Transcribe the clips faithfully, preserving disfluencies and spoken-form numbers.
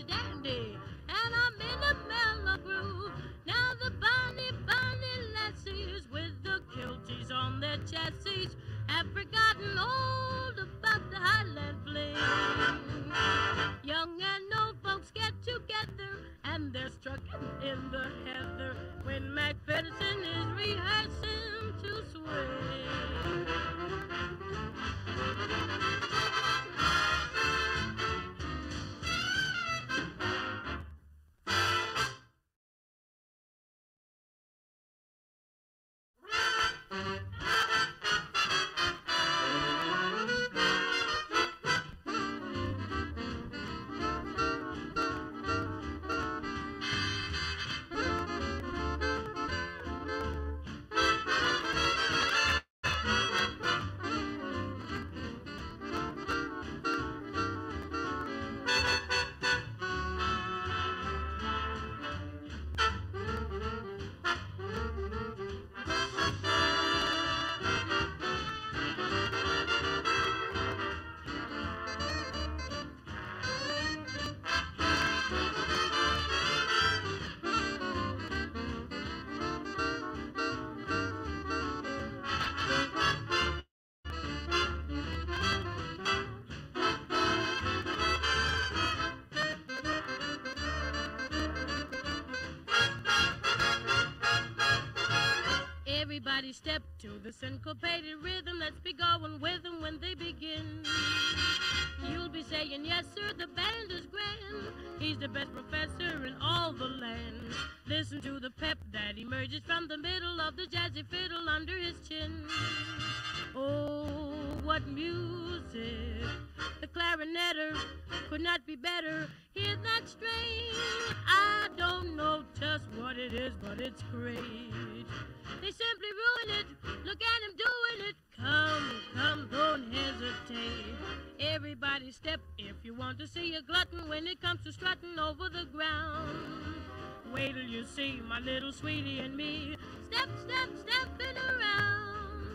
dandy, and I'm in a mellow groove. Now the bonny, bonny lassies with the kilties on their chassis have forgotten all about the Highland fling. Young and old folks get together and they're struckin' in the heather when Mac Pedersen is rehearsing to swing. Everybody step to the syncopated rhythm. Let's be going with them when they begin. You'll be saying, yes, sir, the band is grand. He's the best professor in all the land. Listen to the pep that emerges from the middle of the jazzy fiddle under his chin. Oh, what music. The clarinetter could not be better. Hear that strain? I don't know just what it is, but it's great. They simply ruin it. Look at him doing it. Come, come, don't hesitate. Everybody step if you want to see a glutton when it comes to strutting over the ground. Wait till you see my little sweetie and me. Step, step, stepping around.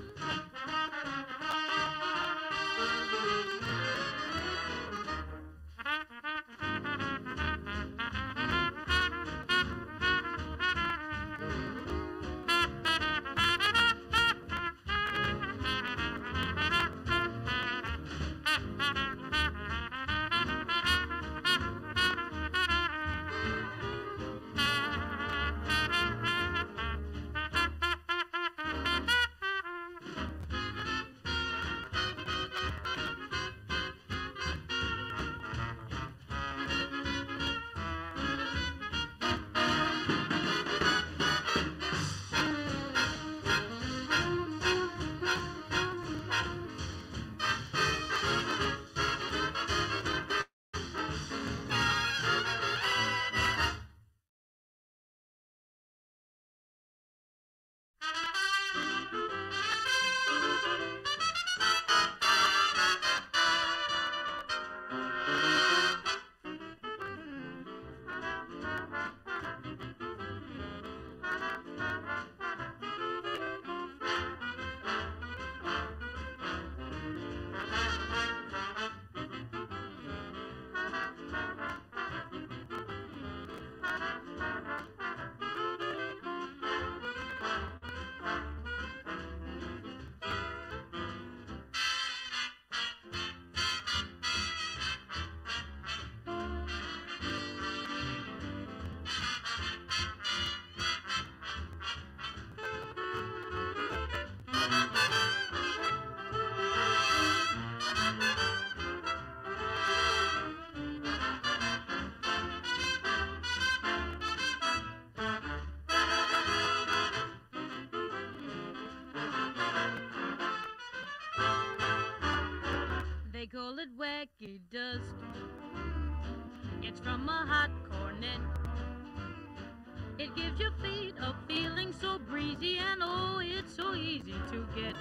They call it wacky dust. It's from a hot cornet. It gives your feet a feeling so breezy, and oh, it's so easy to get.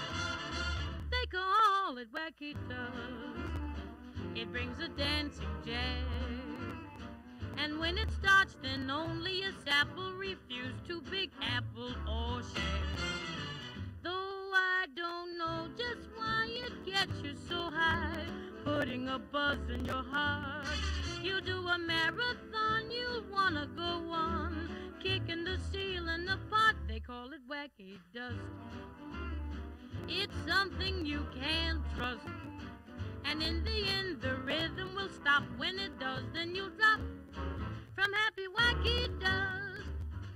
They call it wacky dust. It brings a dancing jazz. And when it starts, then only a sapple refuse to Big Apple or share. Though I don't know just why it gets you so high, putting a buzz in your heart. You do a marathon, you wanna go on, kicking the ceiling apart, they call it wacky dust. It's something you can't trust, and in the end the rhythm will stop. When it does, then you'll drop from happy wacky dust.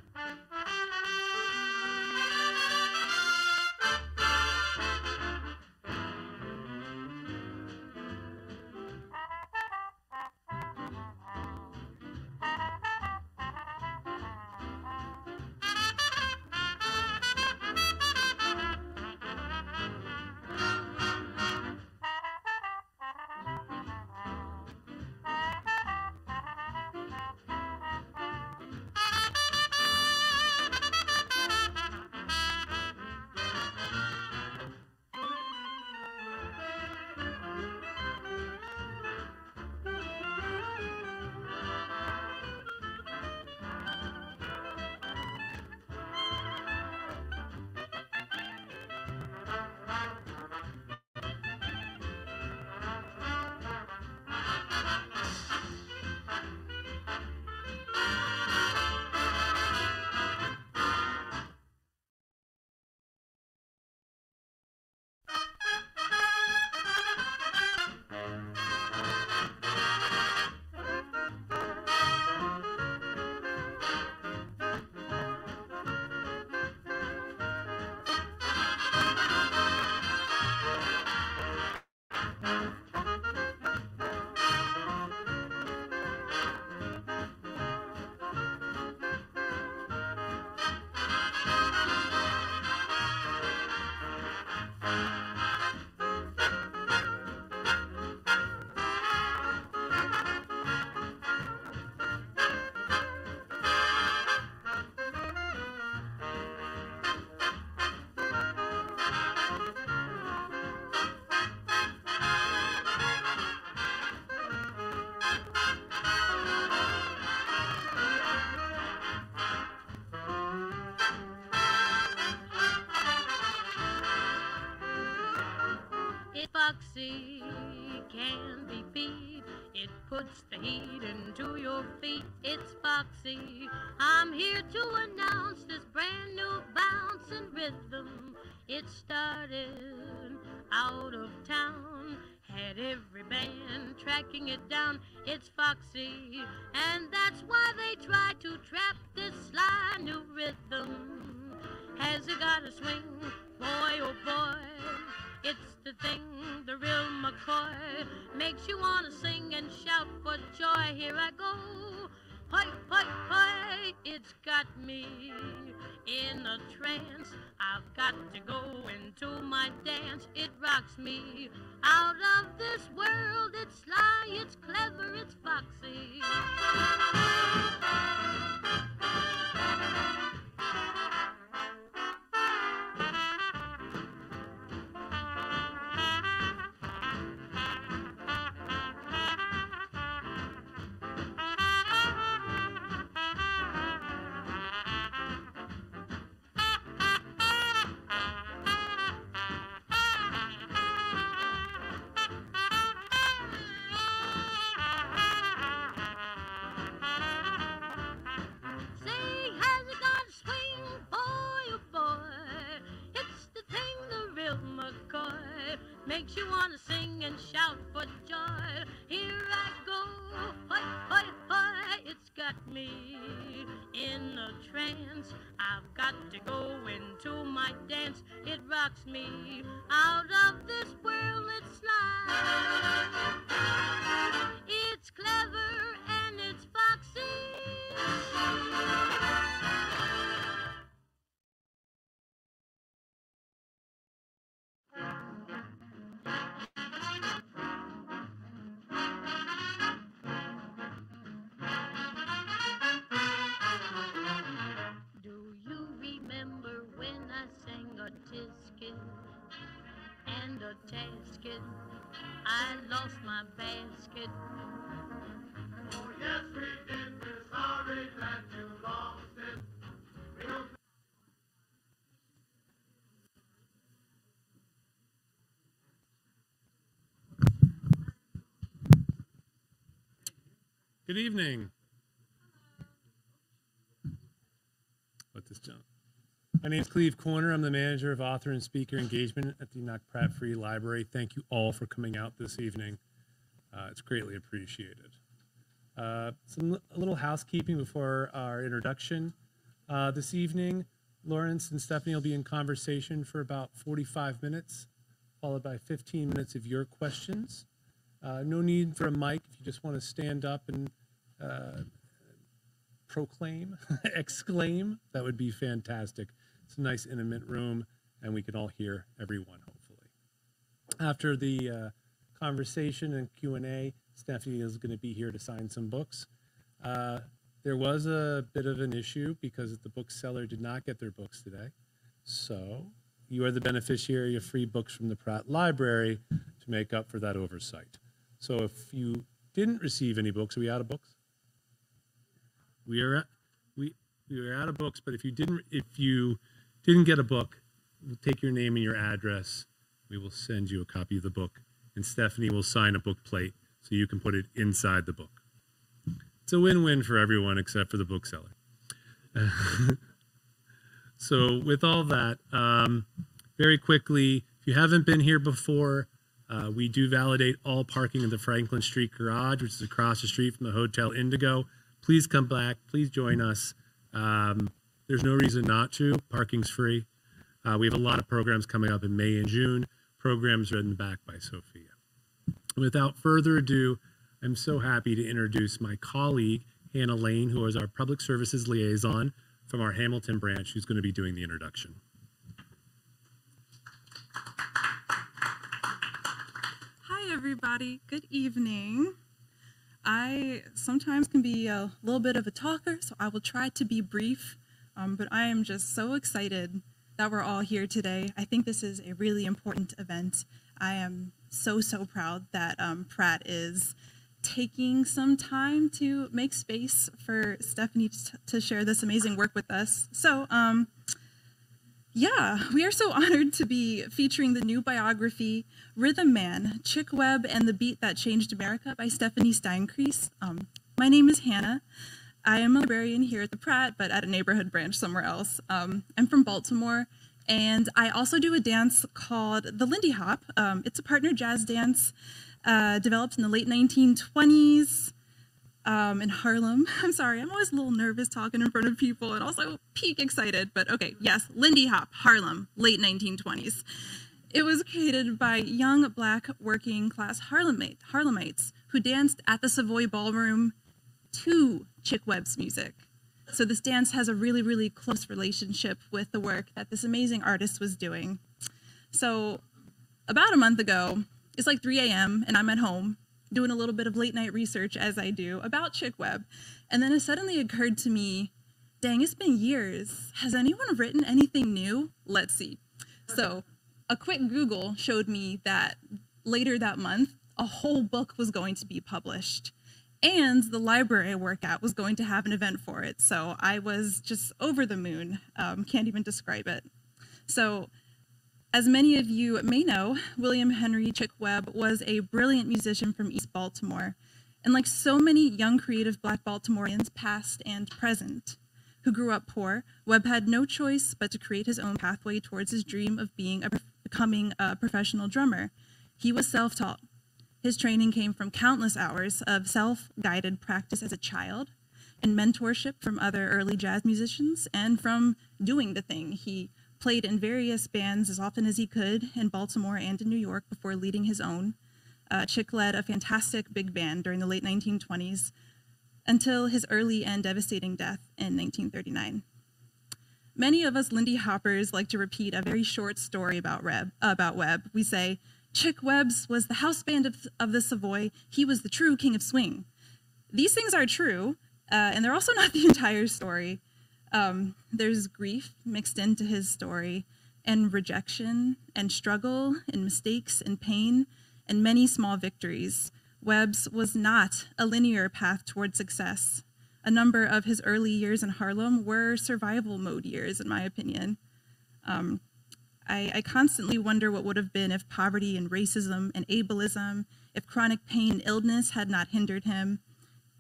Foxy can be beat. It puts the heat into your feet. It's Foxy. I'm here to announce this brand new bounce and rhythm. It started out of town, had every band tracking it down. It's Foxy, and that's why they try to trap this sly new rhythm. Has it got a swing? Boy, oh boy, it's the thing, the real McCoy, makes you want to sing and shout for joy. Here I go, hoi, hoi, hoi, it's got me in a trance. I've got to go into my dance. It rocks me out of this world. It's sly, it's clever, it's Foxy. Makes you want to sing and shout for joy. Here I go, hoi, hoi, hoi, it's got me in a trance. I've got to go into my dance. It rocks me out of this world. It's sly, it's clever, and it's Foxy. And a tasket, I lost my basket. Oh yes, we did. We're sorry that you lost it. We don't Good evening. Let this jump. My name is Cleve Corner. I'm the manager of author and speaker engagement at the Enoch Pratt Free Library. Thank you all for coming out this evening. Uh, it's greatly appreciated. Uh, some a little housekeeping before our introduction. Uh, this evening, Lawrence and Stephanie will be in conversation for about forty-five minutes, followed by fifteen minutes of your questions. Uh, no need for a mic if you just want to stand up and uh, proclaim, exclaim. That would be fantastic. It's a nice intimate room, and we can all hear everyone, hopefully. After the uh, conversation and Q and A, Stephanie is going to be here to sign some books. Uh, there was a bit of an issue because the bookseller did not get their books today. So you are the beneficiary of free books from the Pratt Library to make up for that oversight. So if you didn't receive any books, are we out of books? We are, we, we are out of books, but if you didn't, if you didn't get a book, we'll take your name and your address. We will send you a copy of the book, and Stephanie will sign a book plate so you can put it inside the book. It's a win-win for everyone except for the bookseller. So with all that, um, very quickly, if you haven't been here before, uh, we do validate all parking in the Franklin Street Garage, which is across the street from the Hotel Indigo. Please come back. Please join us. Um, there's no reason not to. Parking's free. Uh, we have a lot of programs coming up in May and June. Programs are in the back by Sophia. Without further ado, I'm so happy to introduce my colleague, Hannah Lane, who is our Public Services Liaison from our Hamilton branch, who's going to be doing the introduction. Hi, everybody. Good evening. I sometimes can be a little bit of a talker, so I will try to be brief, um, but I am just so excited that we're all here today. I think this is a really important event. I am so, so proud that um, Pratt is taking some time to make space for Stephanie to, to share this amazing work with us. So, um, yeah, we are so honored to be featuring the new biography, Rhythm Man, Chick Webb and the Beat That Changed America by Stephanie Stein Crease. Um, my name is Hannah. I am a librarian here at the Pratt, but at a neighborhood branch somewhere else. Um, I'm from Baltimore, and I also do a dance called the Lindy Hop. Um, it's a partner jazz dance uh, developed in the late nineteen twenties. Um, in Harlem. I'm sorry, I'm always a little nervous talking in front of people and also peak excited, but okay, yes, Lindy Hop, Harlem, late nineteen twenties. It was created by young black working class Harlemite, Harlemites who danced at the Savoy Ballroom to Chick Webb's music. So this dance has a really, really close relationship with the work that this amazing artist was doing. So about a month ago, it's like three A M and I'm at home doing a little bit of late night research as I do about Chick Webb. And then it suddenly occurred to me, dang, it's been years. Has anyone written anything new? Let's see. So a quick Google showed me that later that month, a whole book was going to be published. And the library I work at was going to have an event for it. So I was just over the moon. Um, can't even describe it. So as many of you may know, William Henry Chick Webb was a brilliant musician from East Baltimore. And like so many young creative black Baltimoreans, past and present, who grew up poor, Webb had no choice but to create his own pathway towards his dream of being a, becoming a professional drummer. He was self-taught. His training came from countless hours of self-guided practice as a child and mentorship from other early jazz musicians and from doing the thing. He played in various bands as often as he could in Baltimore and in New York before leading his own. Uh, Chick led a fantastic big band during the late nineteen twenties until his early and devastating death in nineteen thirty-nine. Many of us Lindy Hoppers like to repeat a very short story about, Reb, about Webb. We say, Chick Webb's was the house band of, of the Savoy. He was the true king of swing. These things are true, uh, and they're also not the entire story. Um, there's grief mixed into his story, and rejection, and struggle, and mistakes, and pain, and many small victories. Webb's was not a linear path toward success. A number of his early years in Harlem were survival mode years, in my opinion. Um, I, I constantly wonder what would have been if poverty and racism and ableism, if chronic pain and illness had not hindered him.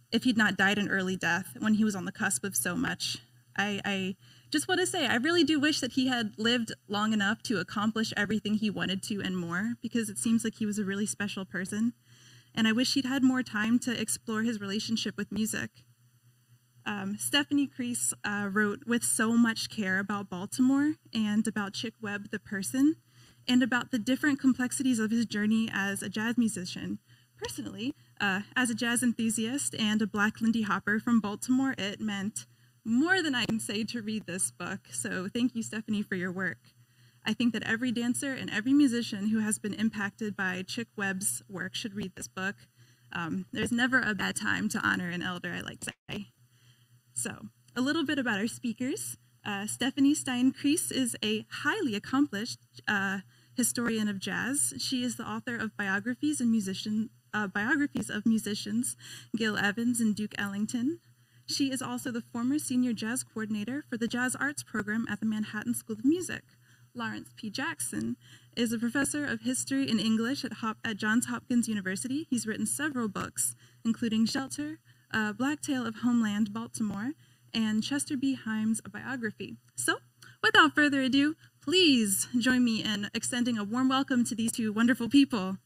if he'd not died an early death when he was on the cusp of so much. I, I just want to say, I really do wish that he had lived long enough to accomplish everything he wanted to and more, because it seems like he was a really special person. And I wish he'd had more time to explore his relationship with music. Um, Stephanie Crease uh, wrote with so much care about Baltimore and about Chick Webb, the person, and about the different complexities of his journey as a jazz musician. Personally, uh, as a jazz enthusiast and a Black Lindy Hopper from Baltimore, it meant more than I can say to read this book. So thank you, Stephanie, for your work. I think that every dancer and every musician who has been impacted by Chick Webb's work should read this book. Um, there's never a bad time to honor an elder, I like to say. So, a little bit about our speakers. Uh, Stephanie Stein Crease is a highly accomplished uh, historian of jazz. She is the author of biographies and musician uh, biographies of musicians Gil Evans and Duke Ellington. She is also the former senior jazz coordinator for the Jazz Arts program at the Manhattan School of Music. Lawrence P. Jackson is a professor of history and English at, Hop at Johns Hopkins University. He's written several books, including Shelter, uh, Black Tale of Homeland, Baltimore, and Chester B. Himes' a biography. So, without further ado, please join me in extending a warm welcome to these two wonderful people.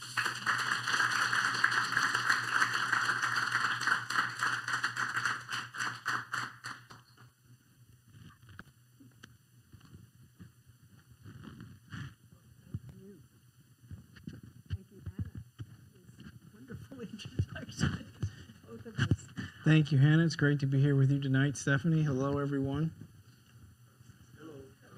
Thank you, Hannah. It's great to be here with you tonight. Stephanie, hello, everyone. Hello.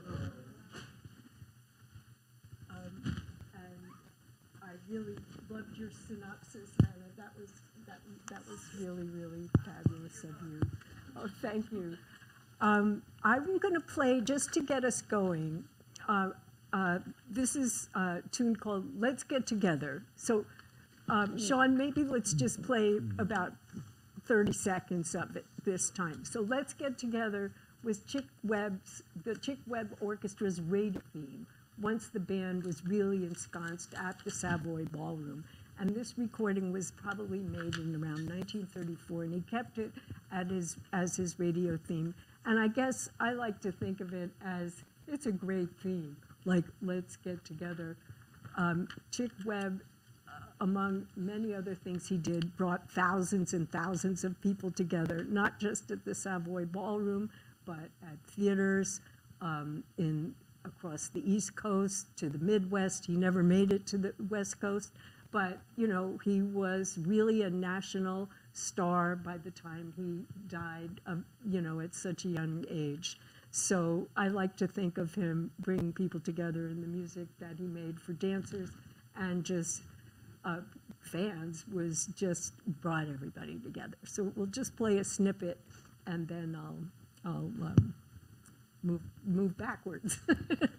Um, and I really loved your synopsis, Hannah. That was that that was really really fabulous of you. Oh, thank you. Um, I'm going to play just to get us going. Uh, uh, this is a tune called "Let's Get Together." So, um, Sean, maybe let's just play about thirty seconds of it this time. So Let's Get Together was Chick Webb's, the Chick Webb Orchestra's radio theme, once the band was really ensconced at the Savoy Ballroom. And this recording was probably made in around nineteen thirty-four, and he kept it at his, as his radio theme. And I guess I like to think of it as, it's a great theme, like Let's Get Together. Um, Chick Webb, among many other things he did, brought thousands and thousands of people together, not just at the Savoy Ballroom, but at theaters um, in across the East Coast to the Midwest. He never made it to the West Coast, but you know, he was really a national star by the time he died, of, you know, at such a young age. So I like to think of him bringing people together in the music that he made for dancers, and just Uh, fans was just brought everybody together. So we'll just play a snippet, and then I'll I'll um, move move backwards. So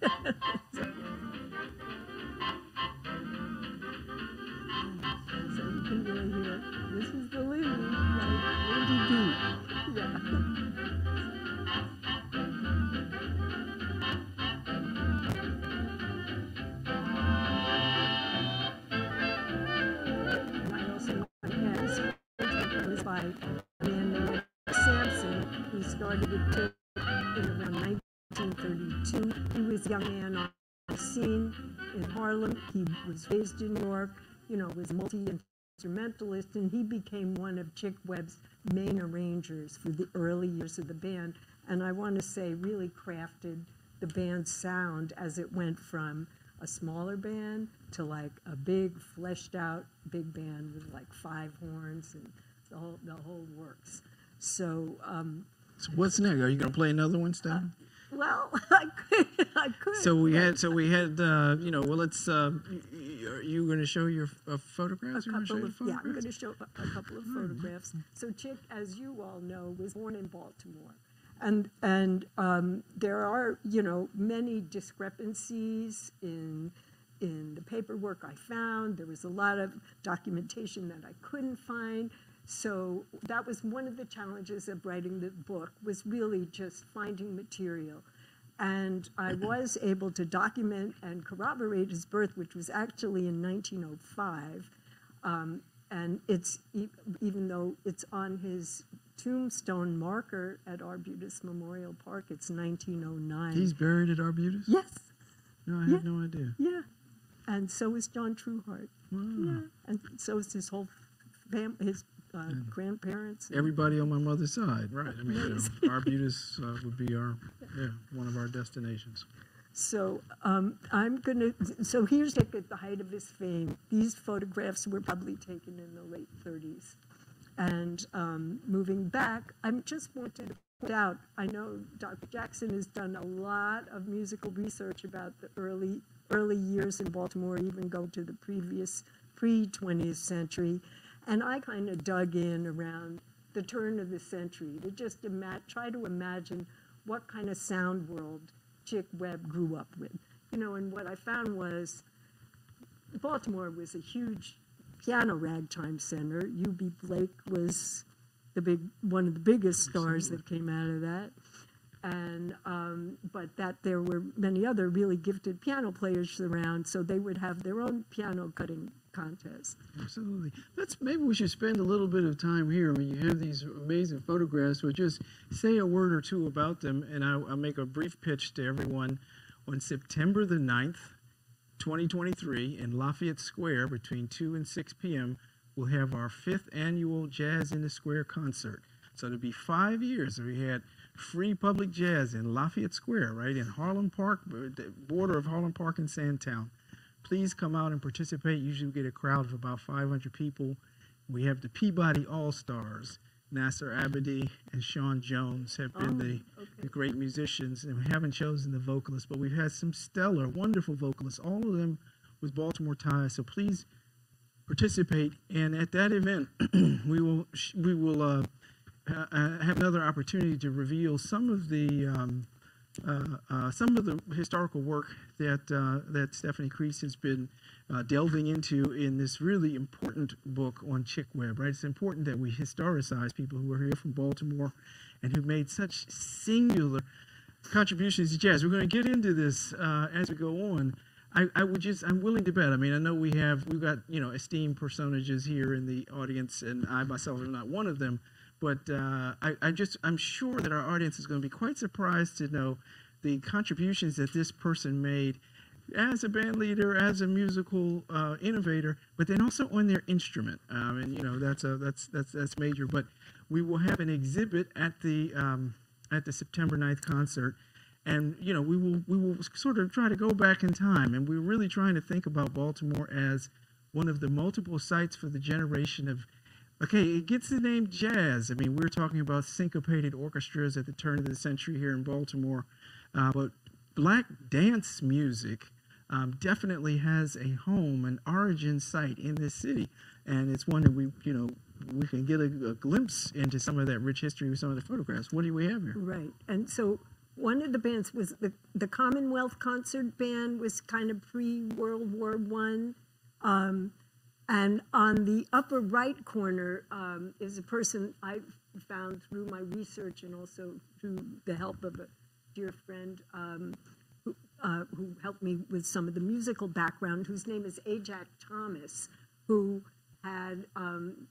you can really hear it. This is the Lindy, like Lindy Duke. Yeah. By a man named Sampson, who started it in around nineteen thirty-two. He was a young man on the scene in Harlem. He was raised in New York, you know, was a multi-instrumentalist, and he became one of Chick Webb's main arrangers for the early years of the band. And I want to say really crafted the band's sound as it went from a smaller band to like a big, fleshed out big band with like five horns and the whole, the whole works. So, um, so what's next? Are you going to play another one, Steph? Uh, well, I could. I could. So we had. So we had. Uh, you know. Well, let's. Uh, are you going to show your uh, photographs? A Are you couple show of, yeah, I'm going to show a, a couple of photographs. So Chick, as you all know, was born in Baltimore, and and um, there are, you know, many discrepancies in in the paperwork I found. There was a lot of documentation that I couldn't find. So that was one of the challenges of writing the book, was really just finding material. And I was able to document and corroborate his birth, which was actually in nineteen oh five. Um, and it's, e- even though it's on his tombstone marker at Arbutus Memorial Park, it's nineteen oh nine. He's buried at Arbutus? Yes, No, I Yeah. had no idea. yeah. And so is John Trueheart. Wow. Yeah, and so is his whole fam, his uh, grandparents. and- Everybody on my mother's side, right? I mean, you know, Arbutus uh, would be our, yeah, one of our destinations. So um, I'm gonna. So here's Dick at the height of his fame. These photographs were probably taken in the late thirties. And um, moving back, I just wanted to point out. I know Doctor Jackson has done a lot of musical research about the early early years in Baltimore, even go to the previous pre-twentieth century. And I kind of dug in around the turn of the century to just ima- try to imagine what kind of sound world Chick Webb grew up with. You know, and what I found was Baltimore was a huge piano ragtime center. U B Blake was the big, one of the biggest stars that came out of that. And, um, but that there were many other really gifted piano players around, so they would have their own piano cutting contest. Absolutely. Let's, maybe we should spend a little bit of time here when you have these amazing photographs, but just say a word or two about them, and I'll, I'll make a brief pitch to everyone. On September the ninth, twenty twenty-three, in Lafayette Square, between two and six p m, we'll have our fifth annual Jazz in the Square concert. So it'll be five years that we had free public jazz in Lafayette Square, right in Harlem Park, the border of Harlem Park and Sandtown. Please come out and participate. Usually we get a crowd of about five hundred people. We have the Peabody All-Stars. Nasser Abadi and Sean Jones have been Oh, the, okay. the great musicians, and we haven't chosen the vocalists, but we've had some stellar, wonderful vocalists, all of them with Baltimore ties. So please participate. And at that event, we will we will uh, uh, have another opportunity to reveal some of the um, uh, uh, some of the historical work that uh, that Stephanie Crease has been uh, delving into in this really important book on Chick Webb. Right, it's important that we historicize people who are here from Baltimore and who made such singular contributions to jazz. We're going to get into this uh, as we go on. I, I would just, I'm willing to bet. I mean, I know we have, we've got, you know, esteemed personages here in the audience, and I myself am not one of them. But uh, I, I just, I'm sure that our audience is going to be quite surprised to know the contributions that this person made as a band leader, as a musical uh, innovator, but then also on their instrument. Um, and you know, that's a, that's that's that's major. But we will have an exhibit at the um, at the September ninth concert. And you know, we will we will sort of try to go back in time, and we're really trying to think about Baltimore as one of the multiple sites for the generation of. Okay, it gets the name jazz. I mean, we're talking about syncopated orchestras at the turn of the century here in Baltimore, uh, but black dance music um, definitely has a home, an origin site in this city, and it's one that we, you know, we can get a, a glimpse into some of that rich history with some of the photographs. What do we have here? Right, and so one of the bands was the, the Commonwealth Concert Band was kind of pre-World War One. Um, and on the upper right corner um, is a person I found through my research and also through the help of a dear friend um, who, uh, who helped me with some of the musical background, whose name is Ajax Thomas, who had um,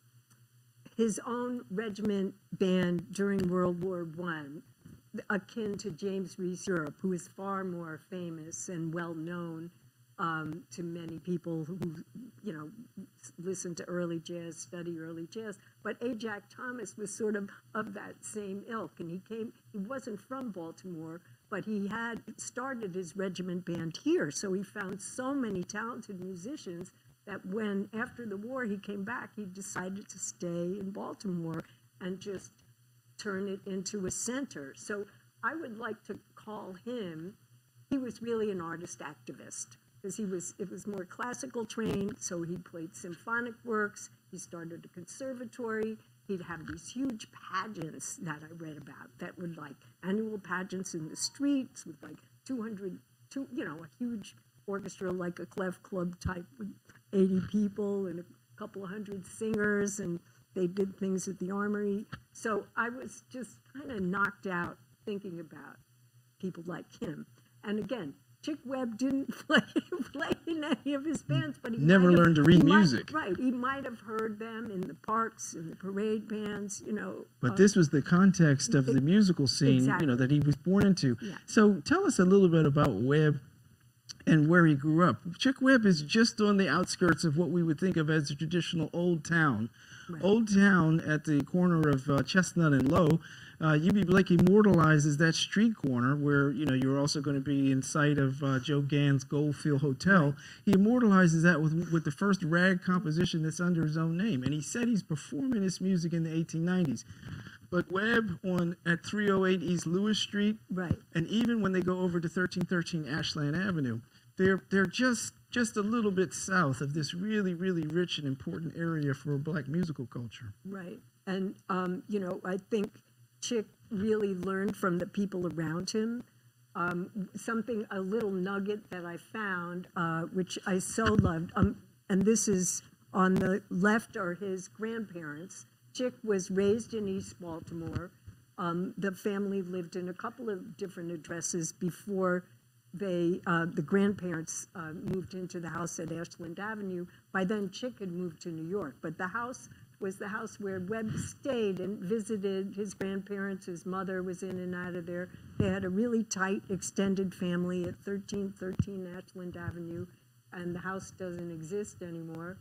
his own regiment band during World War One, akin to James Reese Europe, who is far more famous and well known um, to many people who, you know, listen to early jazz, study early jazz. But Ajax Thomas was sort of of that same ilk, and he came. He wasn't from Baltimore, but he had started his regiment band here. So he found so many talented musicians that when after the war he came back, he decided to stay in Baltimore and just turn it into a center. So I would like to call him, he was really an artist activist, because he was, it was more classical trained, so he played symphonic works, he started a conservatory, he'd have these huge pageants that I read about that would like annual pageants in the streets with like two hundred, two, you know, a huge orchestra like a clef club type with eighty people and a couple of hundred singers, and they did things at the Armory. So I was just kind of knocked out thinking about people like him. And again, Chick Webb didn't play, play in any of his bands, but he Never might have- learned to read he might- music. Right, he might have heard them in the parks, in the parade bands, you know. But uh, this was the context of the musical scene, you know, Exactly. that he was born into. Yeah. So tell us a little bit about Webb and where he grew up. Chick Webb is just on the outskirts of what we would think of as a traditional Old Town. Right. Old Town at the corner of uh, Chestnut and Low. Uh, U B Blake immortalizes that street corner where, you know, you're also going to be in sight of uh, Joe Gann's Goldfield Hotel. He immortalizes that with, with the first rag composition that's under his own name. And he said he's performing this music in the eighteen nineties. But Webb on at three oh eight East Lewis Street, Right. and even when they go over to thirteen thirteen Ashland Avenue, they're they're just just a little bit south of this really, really rich and important area for black musical culture. Right. And, um, you know, I think Chick really learned from the people around him. Um, something, a little nugget that I found, uh, which I so loved, um, and this is on the left are his grandparents. Chick was raised in East Baltimore. Um, the family lived in a couple of different addresses before they, uh, the grandparents uh, moved into the house at Ashland Avenue. By then, Chick had moved to New York, but the house was the house where Webb stayed and visited his grandparents. His mother was in and out of there. They had a really tight, extended family at thirteen thirteen Ashland Avenue, and the house doesn't exist anymore.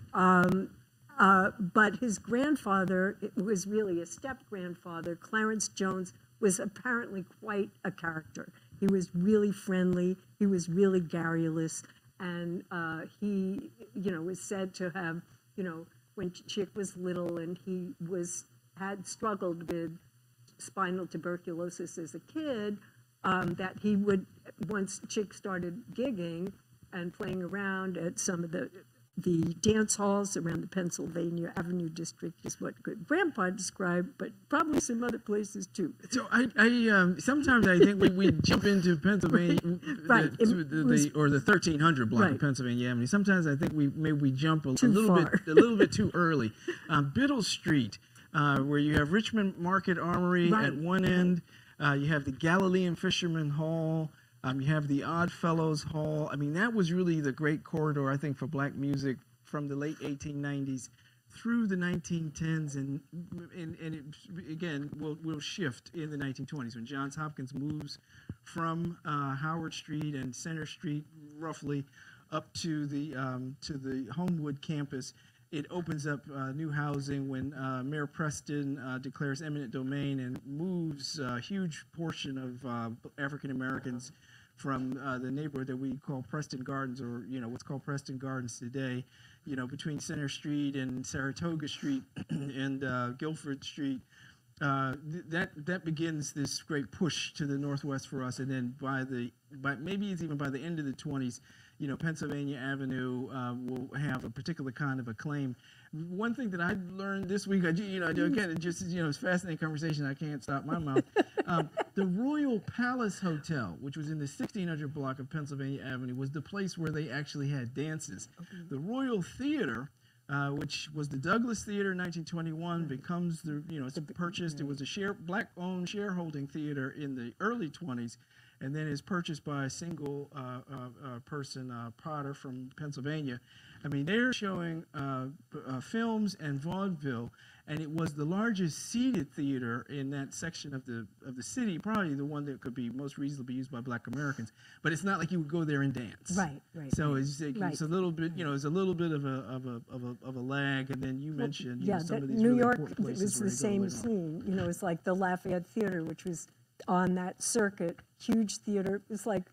Um, uh, but his grandfather, it was really a step-grandfather, Clarence Jones, was apparently quite a character. He was really friendly. He was really garrulous. And uh, he, you know, was said to have, you know, when Chick was little and he was had struggled with spinal tuberculosis as a kid, um, that he would, once Chick started gigging and playing around at some of the the dance halls around the Pennsylvania Avenue district is what good Grandpa described, but probably some other places too. So I, I um, sometimes I think we, we jump into Pennsylvania, Right. the, It to the, was- the, or the thirteen hundred block Right. of Pennsylvania Avenue. Sometimes I think we maybe we jump a, a Too little far. bit a little bit too early. Um, Biddle Street, uh, where you have Richmond Market Armory Right. at one end, uh, you have the Galilean Fisherman Hall. Um, you have the Odd Fellows Hall. I mean, that was really the great corridor, I think, for black music from the late eighteen nineties through the nineteen tens, and and, and it, again, will will shift in the nineteen twenties when Johns Hopkins moves from uh, Howard Street and Center Street, roughly, up to the um, to the Homewood campus. It opens up uh, new housing when uh, Mayor Preston uh, declares eminent domain and moves a huge portion of uh, African Americans from uh, the neighborhood that we call Preston Gardens, or you know what's called Preston Gardens today, you know between Center Street and Saratoga Street and uh, Guilford Street. Uh, th- that that begins this great push to the northwest for us, and then by the by maybe it's even by the end of the twenties, you know Pennsylvania Avenue uh, will have a particular kind of acclaim. One thing that I learned this week, I, ju- you know, again, it just you know, it's a fascinating conversation. I can't stop my mouth. Um, the Royal Palace Hotel, which was in the sixteen hundred block of Pennsylvania Avenue, was the place where they actually had dances. The Royal Theater, uh, which was the Douglas Theater in nineteen twenty-one, becomes the you know it's purchased. It was a share black-owned shareholding theater in the early twenties, and then is purchased by a single uh, uh, uh, person, uh, Potter from Pennsylvania. I mean, they're showing uh, uh, films and vaudeville, and it was the largest seated theater in that section of the of the city, probably the one that could be most reasonably used by Black Americans. But it's not like you would go there and dance. Right, right. So right. it's, it's Right. a little bit, you know, it's a little bit of a of a of a, of a lag, and then you mentioned you yeah, know, some that of these New really York important it places was where the you go same later on. scene. You know, it's like the Lafayette Theater, which was on that circuit, huge theater. It's like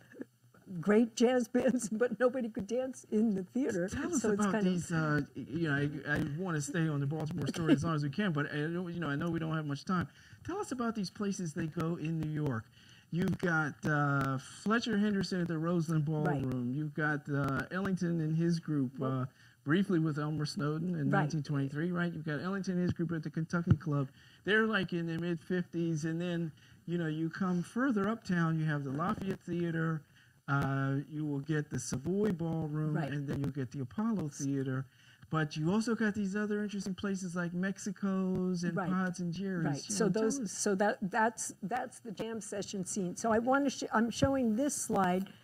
great jazz bands, but nobody could dance in the theater. Tell us so it's about kind these. Uh, you know, I, I want to stay on the Baltimore story as long as we can, but I don't, you know, I know we don't have much time. Tell us about these places they go in New York. You've got uh, Fletcher Henderson at the Roseland Ballroom. You've got uh, Ellington and his group, uh, briefly with Elmer Snowden in Right. nineteen twenty-three, right? You've got Ellington and his group at the Kentucky Club. They're like in their mid fifties, and then you know you come further uptown. You have the Lafayette Theater. Uh, you will get the Savoy Ballroom, Right. and then you'll get the Apollo Theater. But you also got these other interesting places like Mexico's and Right. Pods and Jerry's. Right. You So know, tell those, us- so that that's that's the jam session scene. So I want to. Sh- I'm showing this slide.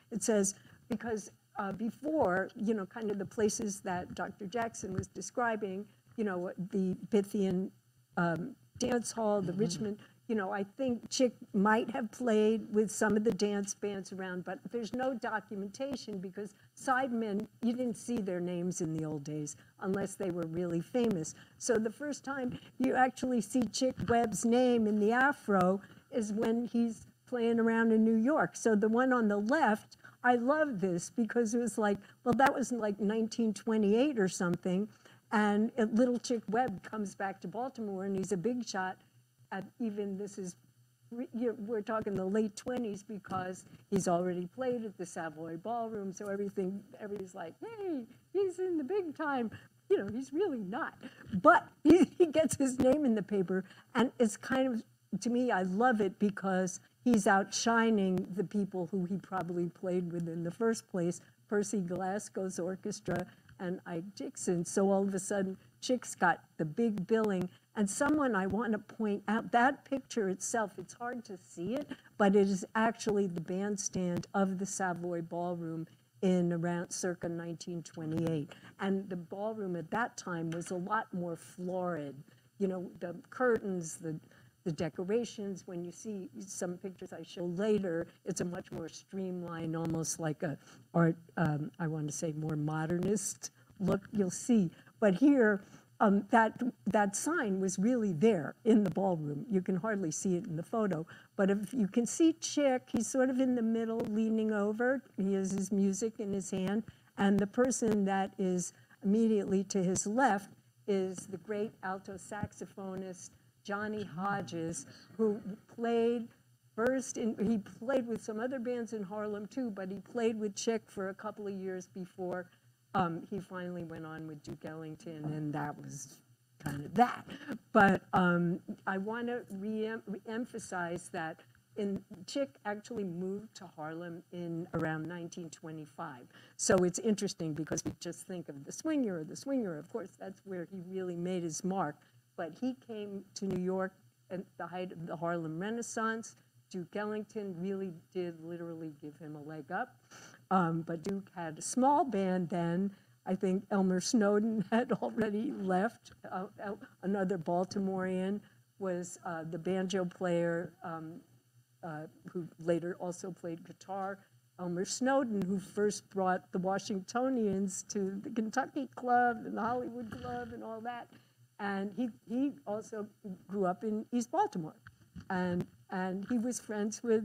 It says, because uh, before, you know, kind of the places that Doctor Jackson was describing, you know, the Pythian um, dance hall, the Richmond, you know, I think Chick might have played with some of the dance bands around, but there's no documentation because sidemen, you didn't see their names in the old days unless they were really famous. So the first time you actually see Chick Webb's name in the afro is when he's playing around in New York. So the one on the left, I love this because it was like, well, that was like nineteen twenty-eight or something. And uh, little Chick Webb comes back to Baltimore and he's a big shot. At even this is, we're talking the late twenties because he's already played at the Savoy Ballroom. So everything, everybody's like, hey, he's in the big time. You know, he's really not. But he, he gets his name in the paper. And it's kind of, to me, I love it because he's outshining the people who he probably played with in the first place, Percy Glasgow's orchestra and Ike Dixon. So all of a sudden, Chick's got the big billing. And someone I want to point out, that picture itself, it's hard to see it, but it is actually the bandstand of the Savoy Ballroom in around circa nineteen twenty-eight. And the ballroom at that time was a lot more florid. You know, the curtains, the, the decorations, when you see some pictures I show later, it's a much more streamlined, almost like a art, um, I want to say more modernist look you'll see. But here, Um, that that sign was really there in the ballroom. You can hardly see it in the photo, but if you can see Chick, he's sort of in the middle, leaning over. He has his music in his hand, and the person that is immediately to his left is the great alto saxophonist Johnny Hodges, who played first in, he played with some other bands in Harlem too, but he played with Chick for a couple of years before Um, he finally went on with Duke Ellington, and that was kind of that. But um, I want to re-emphasize that in, Chick actually moved to Harlem in around nineteen twenty-five. So it's interesting because we just think of the swinger, the swinger, of course, that's where he really made his mark. But he came to New York at the height of the Harlem Renaissance. Duke Ellington really did literally give him a leg up. Um, but Duke had a small band then. I think Elmer Snowden had already left. Uh, another Baltimorean was uh, the banjo player um, uh, who later also played guitar, Elmer Snowden, who first brought the Washingtonians to the Kentucky Club and the Hollywood Club and all that. And he, he also grew up in East Baltimore. And, and he was friends with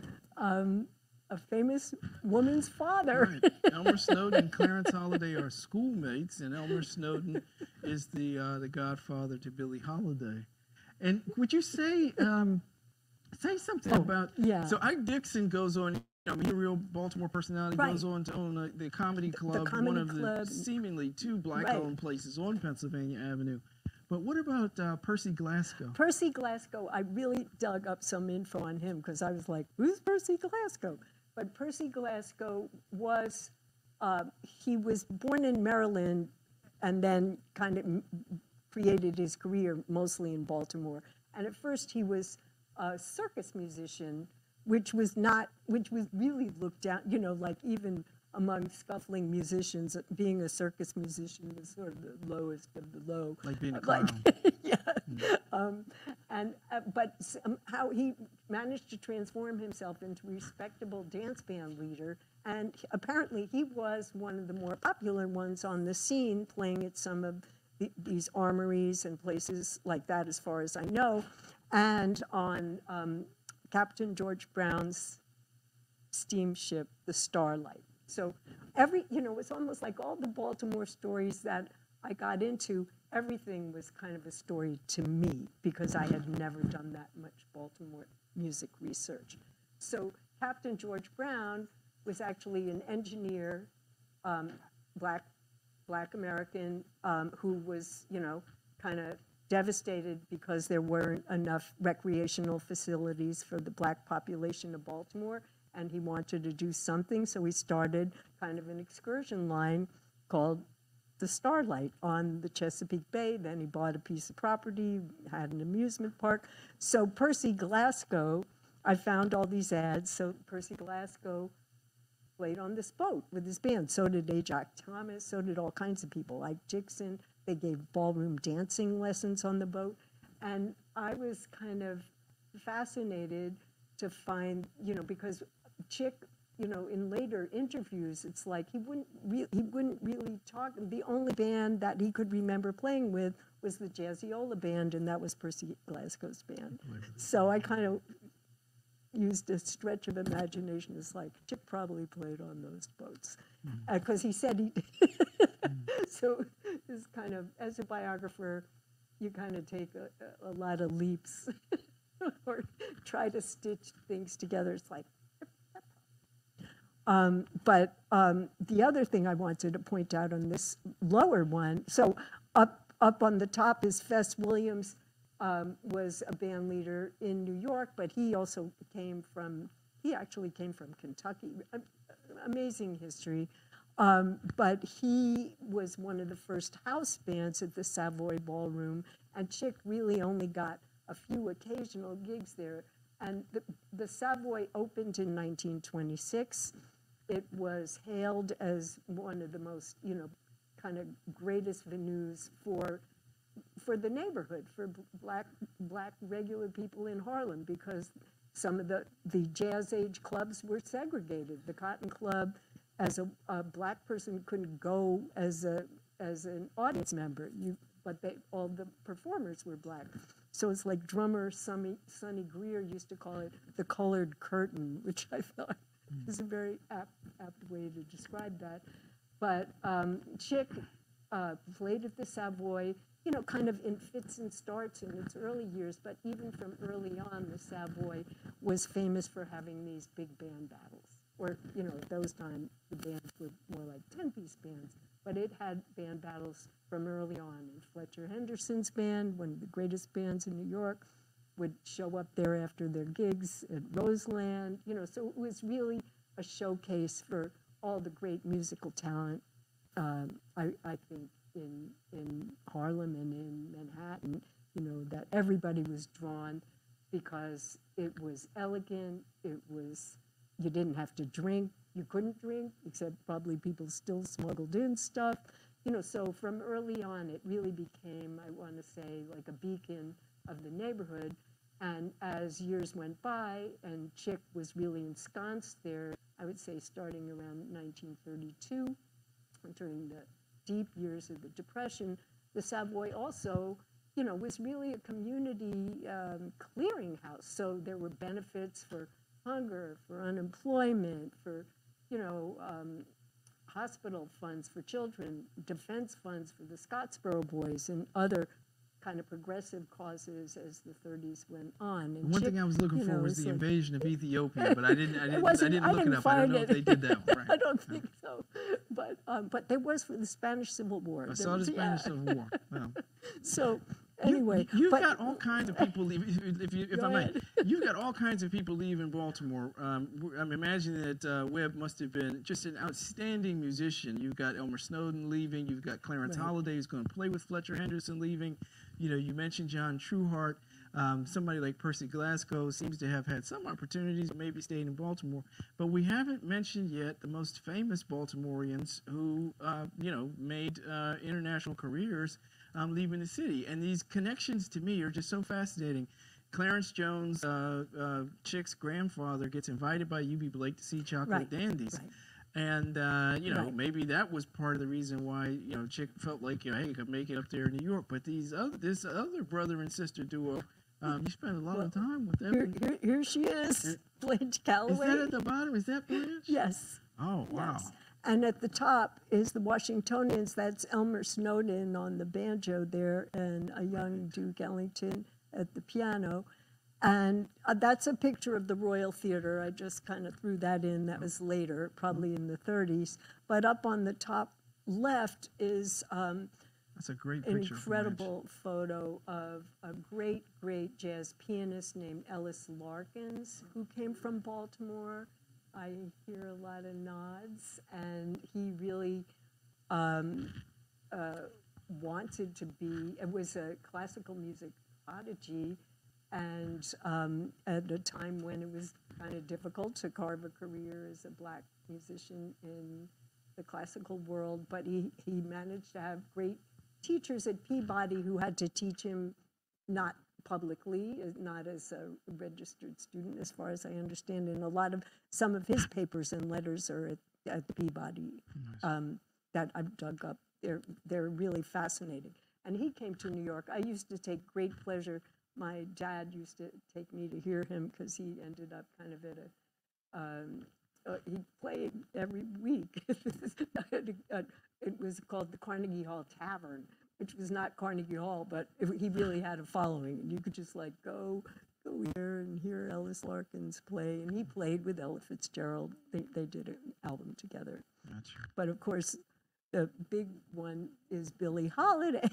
um, a famous woman's father. Right. Elmer Snowden and Clarence Holiday are schoolmates, and Elmer Snowden is the uh, the godfather to Billie Holiday. And would you say um, say something Oh, about? yeah. So Ike Dixon goes on. I mean, he's a real Baltimore personality. Right. Goes on to own uh, the Comedy Club, Comedy one of Club. the seemingly two black-owned places on Pennsylvania Avenue. But what about uh, Percy Glasgow? Percy Glasgow, I really dug up some info on him because I was like, who's Percy Glasgow? But Percy Glasgow was, uh, he was born in Maryland and then kind of created his career mostly in Baltimore. And at first he was a circus musician, which was not, which was really looked down, you know, like even among scuffling musicians, being a circus musician was sort of the lowest of the low. Like being a Like, clown. yeah. Um, and uh, but somehow he managed to transform himself into a respectable dance band leader, and apparently he was one of the more popular ones on the scene, playing at some of the, these armories and places like that, as far as I know, and on um, Captain George Brown's steamship, the Starlight. So every, you know, it's almost like all the Baltimore stories that I got into, everything was kind of a story to me because I had never done that much Baltimore music research. So Captain George Brown was actually an engineer, um, black, black American, um, who was, you know, kind of devastated because there weren't enough recreational facilities for the black population of Baltimore. And he wanted to do something, so he started kind of an excursion line called the Starlight on the Chesapeake Bay. Then he bought a piece of property, had an amusement park. So Percy Glasgow, I found all these ads. So Percy Glasgow played on this boat with his band. So did A. Jack Thomas. So did all kinds of people, like Dixon. They gave ballroom dancing lessons on the boat. And I was kind of fascinated to find, you know, because Chick, you know, in later interviews, it's like he wouldn't re- he wouldn't really talk. The only band that he could remember playing with was the Jazziola band, and that was Percy Glasgow's band. So I kind of used a stretch of imagination. It's like Chick probably played on those boats because mm. uh, he said he did. mm. So it's kind of, as a biographer, you kind of take a, a lot of leaps or try to stitch things together. It's like, um, but um, the other thing I wanted to point out on this lower one, so up up on the top is Fess Williams. Um, was a band leader in New York, but he also came from, he actually came from Kentucky. Amazing history. Um, but he was one of the first house bands at the Savoy Ballroom, and Chick really only got a few occasional gigs there. And the, the Savoy opened in nineteen twenty-six. It was hailed as one of the most, you know, kind of greatest venues for for the neighborhood, for black black regular people in Harlem, because some of the, the jazz age clubs were segregated. The Cotton Club, as a, a black person, couldn't go as a as an audience member, you, but they, all the performers were black. So it's like drummer Sonny, Sonny Greer used to call it the colored curtain, which I thought is a very apt, apt way to describe that. But um, Chick uh, played at the Savoy, you know, kind of in fits and starts in its early years, but even from early on, the Savoy was famous for having these big band battles. Or, you know, at those times, the bands were more like ten-piece bands, but it had band battles from early on. And Fletcher Henderson's band, one of the greatest bands in New York, would show up there after their gigs at Roseland, you know, so it was really a showcase for all the great musical talent, um, I, I think, in in Harlem and in Manhattan, you know, that everybody was drawn because it was elegant, it was, you didn't have to drink, you couldn't drink, except probably people still smuggled in stuff, you know, so from early on it really became, I want to say, like a beacon of the neighborhood. And as years went by and Chick was really ensconced there, I would say starting around nineteen thirty-two, during the deep years of the Depression, the Savoy also, you know, was really a community um, clearinghouse. So there were benefits for hunger, for unemployment, for, you know, um, hospital funds for children, defense funds for the Scottsboro Boys, and other kind of progressive causes as the thirties went on. And One Chick, thing I was looking you for know, was the like, invasion of Ethiopia, but I didn't. I didn't. I wasn't- didn't I look didn't it up. I don't find know if it. they did that one. Right. I don't think so, but um, but there was for the Spanish Civil War. I There saw the was- Spanish yeah. Civil War. Wow. So You- anyway, you've but, got all kinds of people leaving. If, if, you, if Go I may, ahead. you've got all kinds of people leaving Baltimore. Um, w- I'm imagining that uh, Webb must have been just an outstanding musician. You've got Elmer Snowden leaving. You've got Clarence Right. Holliday who's going to play with Fletcher Henderson leaving. You know, you mentioned John Trueheart. Um, somebody like Percy Glasgow seems to have had some opportunities, maybe stayed in Baltimore. But we haven't mentioned yet the most famous Baltimoreans who, uh, you know, made uh, international careers um, leaving the city. And these connections to me are just so fascinating. Clarence Jones, uh, uh, Chick's grandfather, gets invited by U B Blake to see Chocolate Right, Dandies. right. And, uh, you know, Right. maybe that was part of the reason why, you know, Chick felt like, you know, hey, you could make it up there in New York. But these other, this other brother and sister duo, um, you spent a lot of time with them. Here, here, here she is, Blanche Calloway. Is that at the bottom? Is that Blanche? Yes. Oh, wow. Yes. And at the top is the Washingtonians. That's Elmer Snowden on the banjo there, and a young Duke Ellington at the piano. And uh, that's a picture of the Royal Theater. I just kind of threw that in. That was later, probably in the thirties. But up on the top left is um, That's a great an picture. of Blanche. incredible photo of a great, great jazz pianist named Ellis Larkins, who came from Baltimore. I hear a lot of nods, and he really um, uh, wanted to be, it was a classical music prodigy, and um, at a time when it was kind of difficult to carve a career as a black musician in the classical world, but he, he managed to have great teachers at Peabody who had to teach him not publicly, not as a registered student, as far as I understand. And a lot of, some of his papers and letters are at, at Peabody Nice. um, that I've dug up. They're, they're really fascinating. And he came to New York. I used to take great pleasure. My dad used to take me to hear him because he ended up kind of at a, um, uh, he played every week. It was called the Carnegie Hall Tavern, which was not Carnegie Hall, but it, he really had a following. And you could just like go, go here and hear Ellis Larkins play. And he played with Ella Fitzgerald. They, they did an album together. Gotcha. But of course, the big one is Billie Holiday,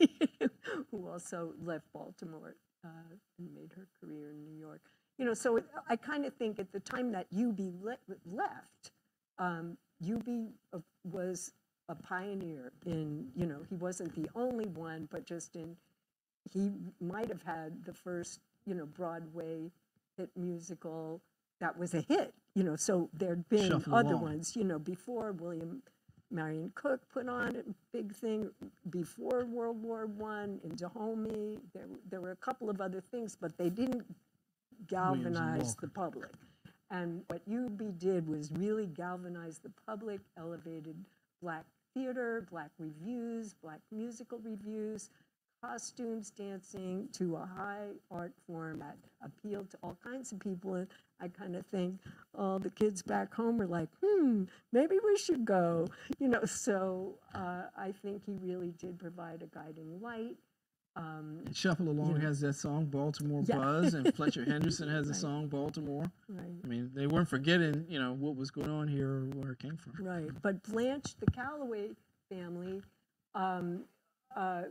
who also left Baltimore uh, and made her career in New York. You know, so it, I kind of think at the time that U B le left, um, U B uh, was a pioneer in, you know, he wasn't the only one, but just in, he might have had the first, you know, Broadway hit musical that was a hit, you know, so there'd been Shuffle other along. ones, you know, before William Marion Cook put on a big thing, before World War One, in Dahomey, there, there were a couple of other things, but they didn't galvanize the public. And what U B did was really galvanize the public, elevated black theater, black reviews, black musical reviews, costumes, dancing to a high art form that appealed to all kinds of people. And I kind of think, oh, the kids back home are like, hmm, maybe we should go. You know, so uh, I think he really did provide a guiding light. Um, And Shuffle Along know. has that song, Baltimore Yeah. Buzz, and Fletcher Henderson has a Right. song, Baltimore. right. I mean, they weren't forgetting, you know, what was going on here or where it came from. Right, but Blanche, the Calloway family, um, uh,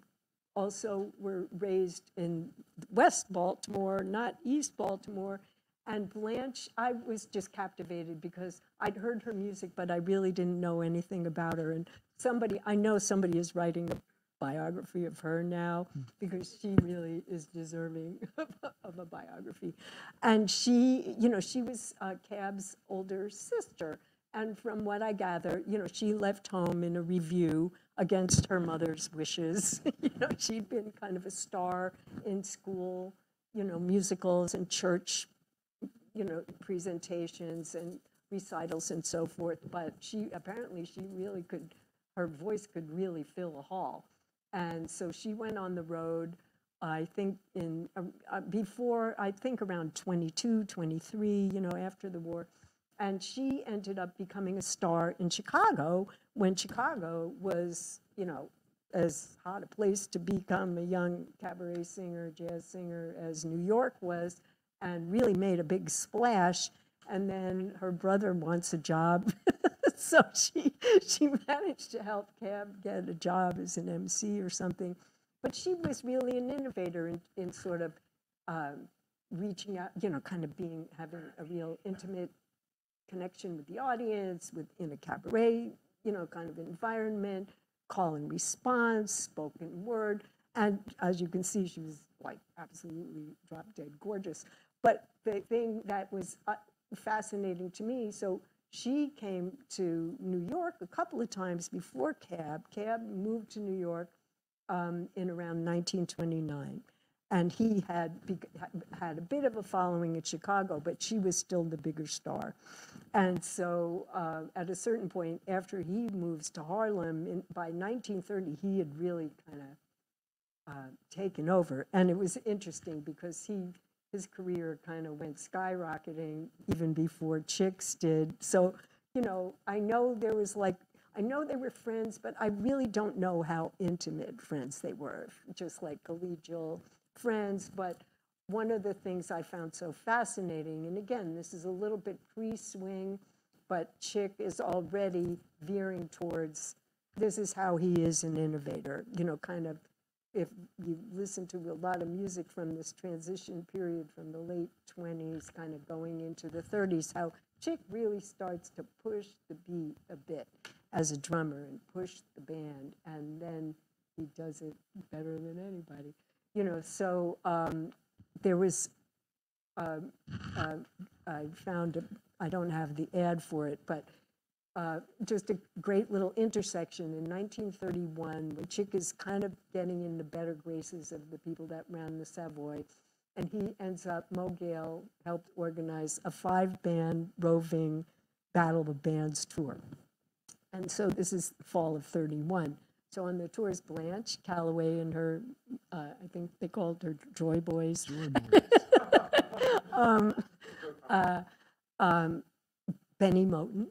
also were raised in West Baltimore, not East Baltimore. And Blanche, I was just captivated because I'd heard her music, but I really didn't know anything about her. And somebody, I know somebody is writing a biography of her now because she really is deserving of a, of a biography. And she, you know, she was uh, Cab's older sister. And from what I gather, you know, she left home in a review against her mother's wishes. You know, she'd been kind of a star in school, you know, musicals and church, you know, presentations and recitals and so forth. But she, apparently she really could, her voice could really fill a hall. And so she went on the road, I think in, uh, uh, before, I think around twenty-two, twenty-three, you know, after the war. And she ended up becoming a star in Chicago when Chicago was, you know, as hot a place to become a young cabaret singer, jazz singer as New York was, and really made a big splash. And then her brother wants a job. So she she managed to help Cab get a job as an M C or something. But she was really an innovator in, in sort of um, reaching out, you know, kind of being, having a real intimate connection with the audience, with in a cabaret, you know, kind of environment, call and response, spoken word. And as you can see, she was like absolutely drop dead gorgeous. But the thing that was uh, fascinating to me, so she came to New York a couple of times before Cab. Cab moved to New York um, in around nineteen twenty-nine. And he had be, had a bit of a following in Chicago, but she was still the bigger star. And so uh, at a certain point, after he moves to Harlem, in, by nineteen thirty, he had really kind of uh, taken over. And it was interesting because he, his career kind of went skyrocketing even before Chick's did. So, you know, I know there was like, I know they were friends, but I really don't know how intimate friends they were, just like collegial friends. But one of the things I found so fascinating, and again, this is a little bit pre-swing, but Chick is already veering towards, this is how he is an innovator, you know, kind of, if you listen to a lot of music from this transition period from the late twenties, kind of going into the thirties, how Chick really starts to push the beat a bit as a drummer and push the band, and then he does it better than anybody. You know, so um, there was, uh, uh, I found, a, I don't have the ad for it, but uh, just a great little intersection in nineteen thirty-one where Chick is kind of getting in the better graces of the people that ran the Savoy. And he ends up, Mo Gale helped organize a five-band roving Battle of Bands tour. And so this is fall of thirty-one. So on the tour is Blanche, Calloway and her, uh, I think they called her Joy Boys. Joy Boys. um, uh, um, Benny Moten's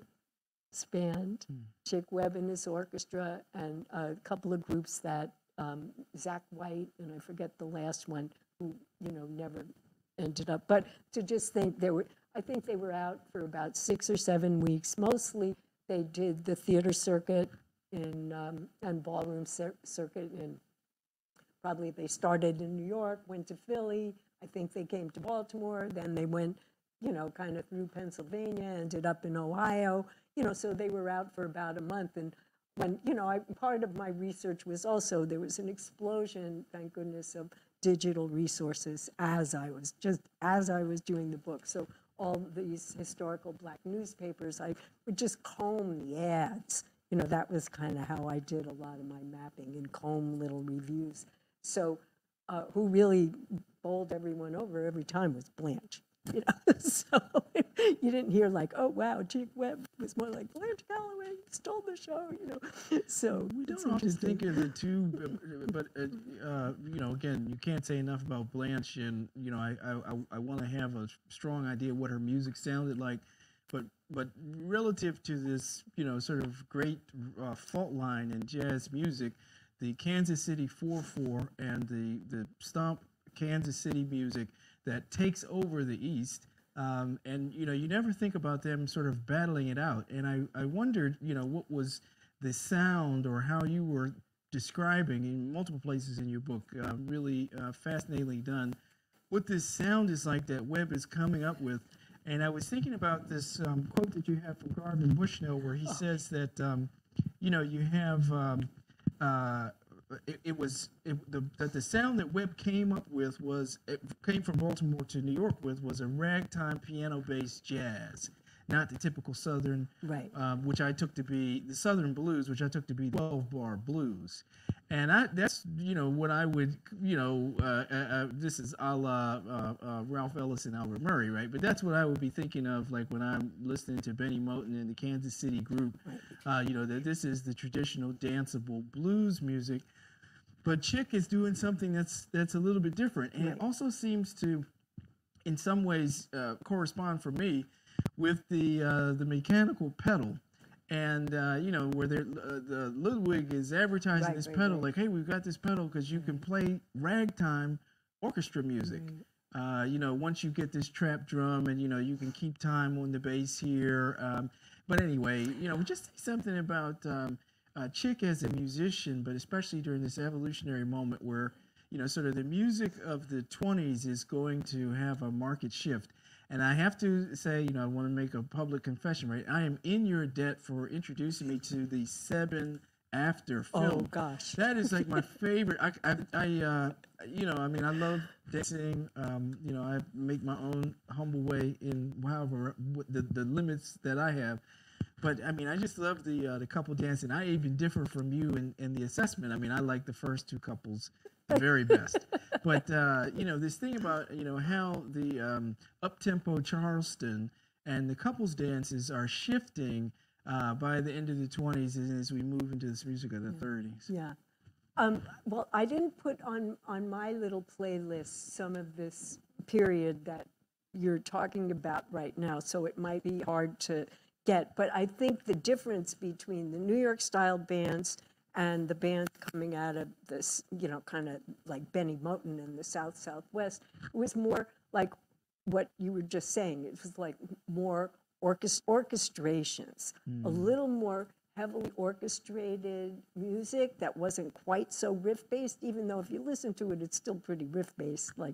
band, hmm. Chick Webb and his orchestra, and a couple of groups that, um, Zach White, and I forget the last one, who, you know, never ended up. But to just think they were, I think they were out for about six or seven weeks. Mostly they did the theater circuit in um, and ballroom cir- circuit, and probably they started in New York, went to Philly. I think they came to Baltimore. Then they went, you know, kind of through Pennsylvania, ended up in Ohio. You know, so they were out for about a month. And when, you know, I, part of my research was also there was an explosion, thank goodness, of digital resources as I was just as I was doing the book. So all these historical Black newspapers, I would just comb the ads. You know, that was kind of how I did a lot of my mapping and comb little reviews. So uh, who really bowled everyone over every time was Blanche. You know, so you didn't hear like, oh wow, Chick Webb. It was more like Blanche Calloway stole the show. You know, so we don't often think of the two, but uh, uh, you know, again, you can't say enough about Blanche, and you know, I I, I want to have a strong idea what her music sounded like, but but relative to this, you know, sort of great uh, fault line in jazz music, the Kansas City four four and the the stomp Kansas City music that takes over the East, um, and you know, you never think about them sort of battling it out. And I, I wondered, you know, what was the sound or how you were describing in multiple places in your book, uh, really uh, fascinatingly done, what this sound is like that Webb is coming up with. And I was thinking about this um, quote that you have from Garvin Bushnell, where he oh. says that, um, you know, you have. Um, uh, It, it was it, the that the sound that Webb came up with was it came from Baltimore to New York with was a ragtime piano-based jazz, not the typical Southern, right? Um, which I took to be the Southern blues, which I took to be twelve-bar blues, and I that's you know what I would you know uh, uh, uh, this is a la uh, uh, Ralph Ellis and Albert Murray, right? But that's what I would be thinking of like when I'm listening to Benny Moten and the Kansas City group, right. uh, you know that this is the traditional danceable blues music. But Chick is doing something that's that's a little bit different, and right. it also seems to, in some ways, uh, correspond for me with the uh, the mechanical pedal, and uh, you know where uh, the Ludwig is advertising right, this right, pedal, right. like, hey, we've got this pedal because you can play ragtime orchestra music. Right. Uh, you know, once you get this trap drum, and you know you can keep time on the bass here. Um, but anyway, you know, just say something about. Um, Uh, Chick as a musician, but especially during this evolutionary moment where, you know, sort of the music of the twenties is going to have a market shift. And I have to say, you know, I want to make a public confession, right? I am in your debt for introducing me to the Seven After film. Oh, gosh. That is like my favorite. I, I, I uh, you know, I mean, I love dancing. Um, you know, I make my own humble way in however the, the limits that I have. But I mean, I just love the uh, the couple dancing. I even differ from you in, in the assessment. I mean, I like the first two couples the very best. But uh, you know, this thing about you know how the um, up-tempo Charleston and the couples dances are shifting uh, by the end of the twenties as we move into this music of the thirties. Yeah. Um, well, I didn't put on on my little playlist some of this period that you're talking about right now, so it might be hard to get, but I think the difference between the New York style bands and the bands coming out of this, you know, kind of like Benny Moten in the South Southwest, was more like what you were just saying. It was like more orchest- orchestrations, mm. a little more heavily orchestrated music that wasn't quite so riff-based, even though if you listen to it, it's still pretty riff-based, like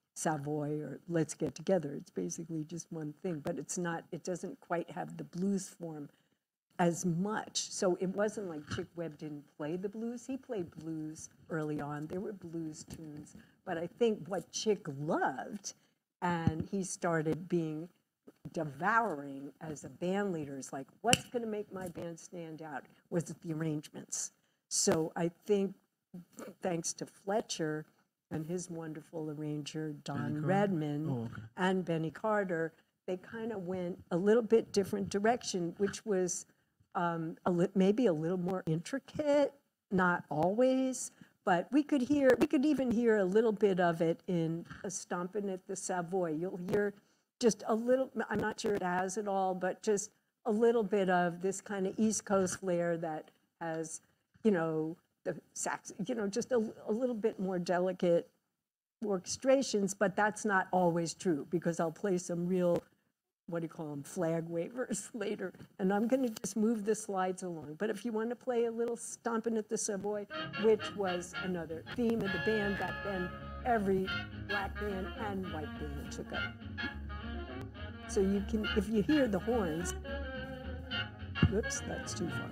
Savoy or Let's Get Together. It's basically just one thing, but it's not, it doesn't quite have the blues form. as much. So it wasn't like Chick Webb didn't play the blues. He played blues early on. There were blues tunes. But I think what Chick loved, and he started being devouring as a band leader, is like, what's going to make my band stand out, was the arrangements. So I think thanks to Fletcher and his wonderful arranger, Don Redman, Oh, okay. and Benny Carter, they kind of went a little bit different direction, which was um, a li- maybe a little more intricate, not always, but we could hear, we could even hear a little bit of it in a Stompin' at the Savoy. You'll hear just a little, I'm not sure it has it all, but just a little bit of this kind of East Coast flair that has, you know, the sax, you know, just a, a little bit more delicate orchestrations, but that's not always true, because I'll play some real, what do you call them, flag wavers later, and I'm going to just move the slides along. But if you want to play a little Stompin' at the Savoy, which was another theme of the band back then, every black band and white band took up. So you can, if you hear the horns, whoops, that's too far.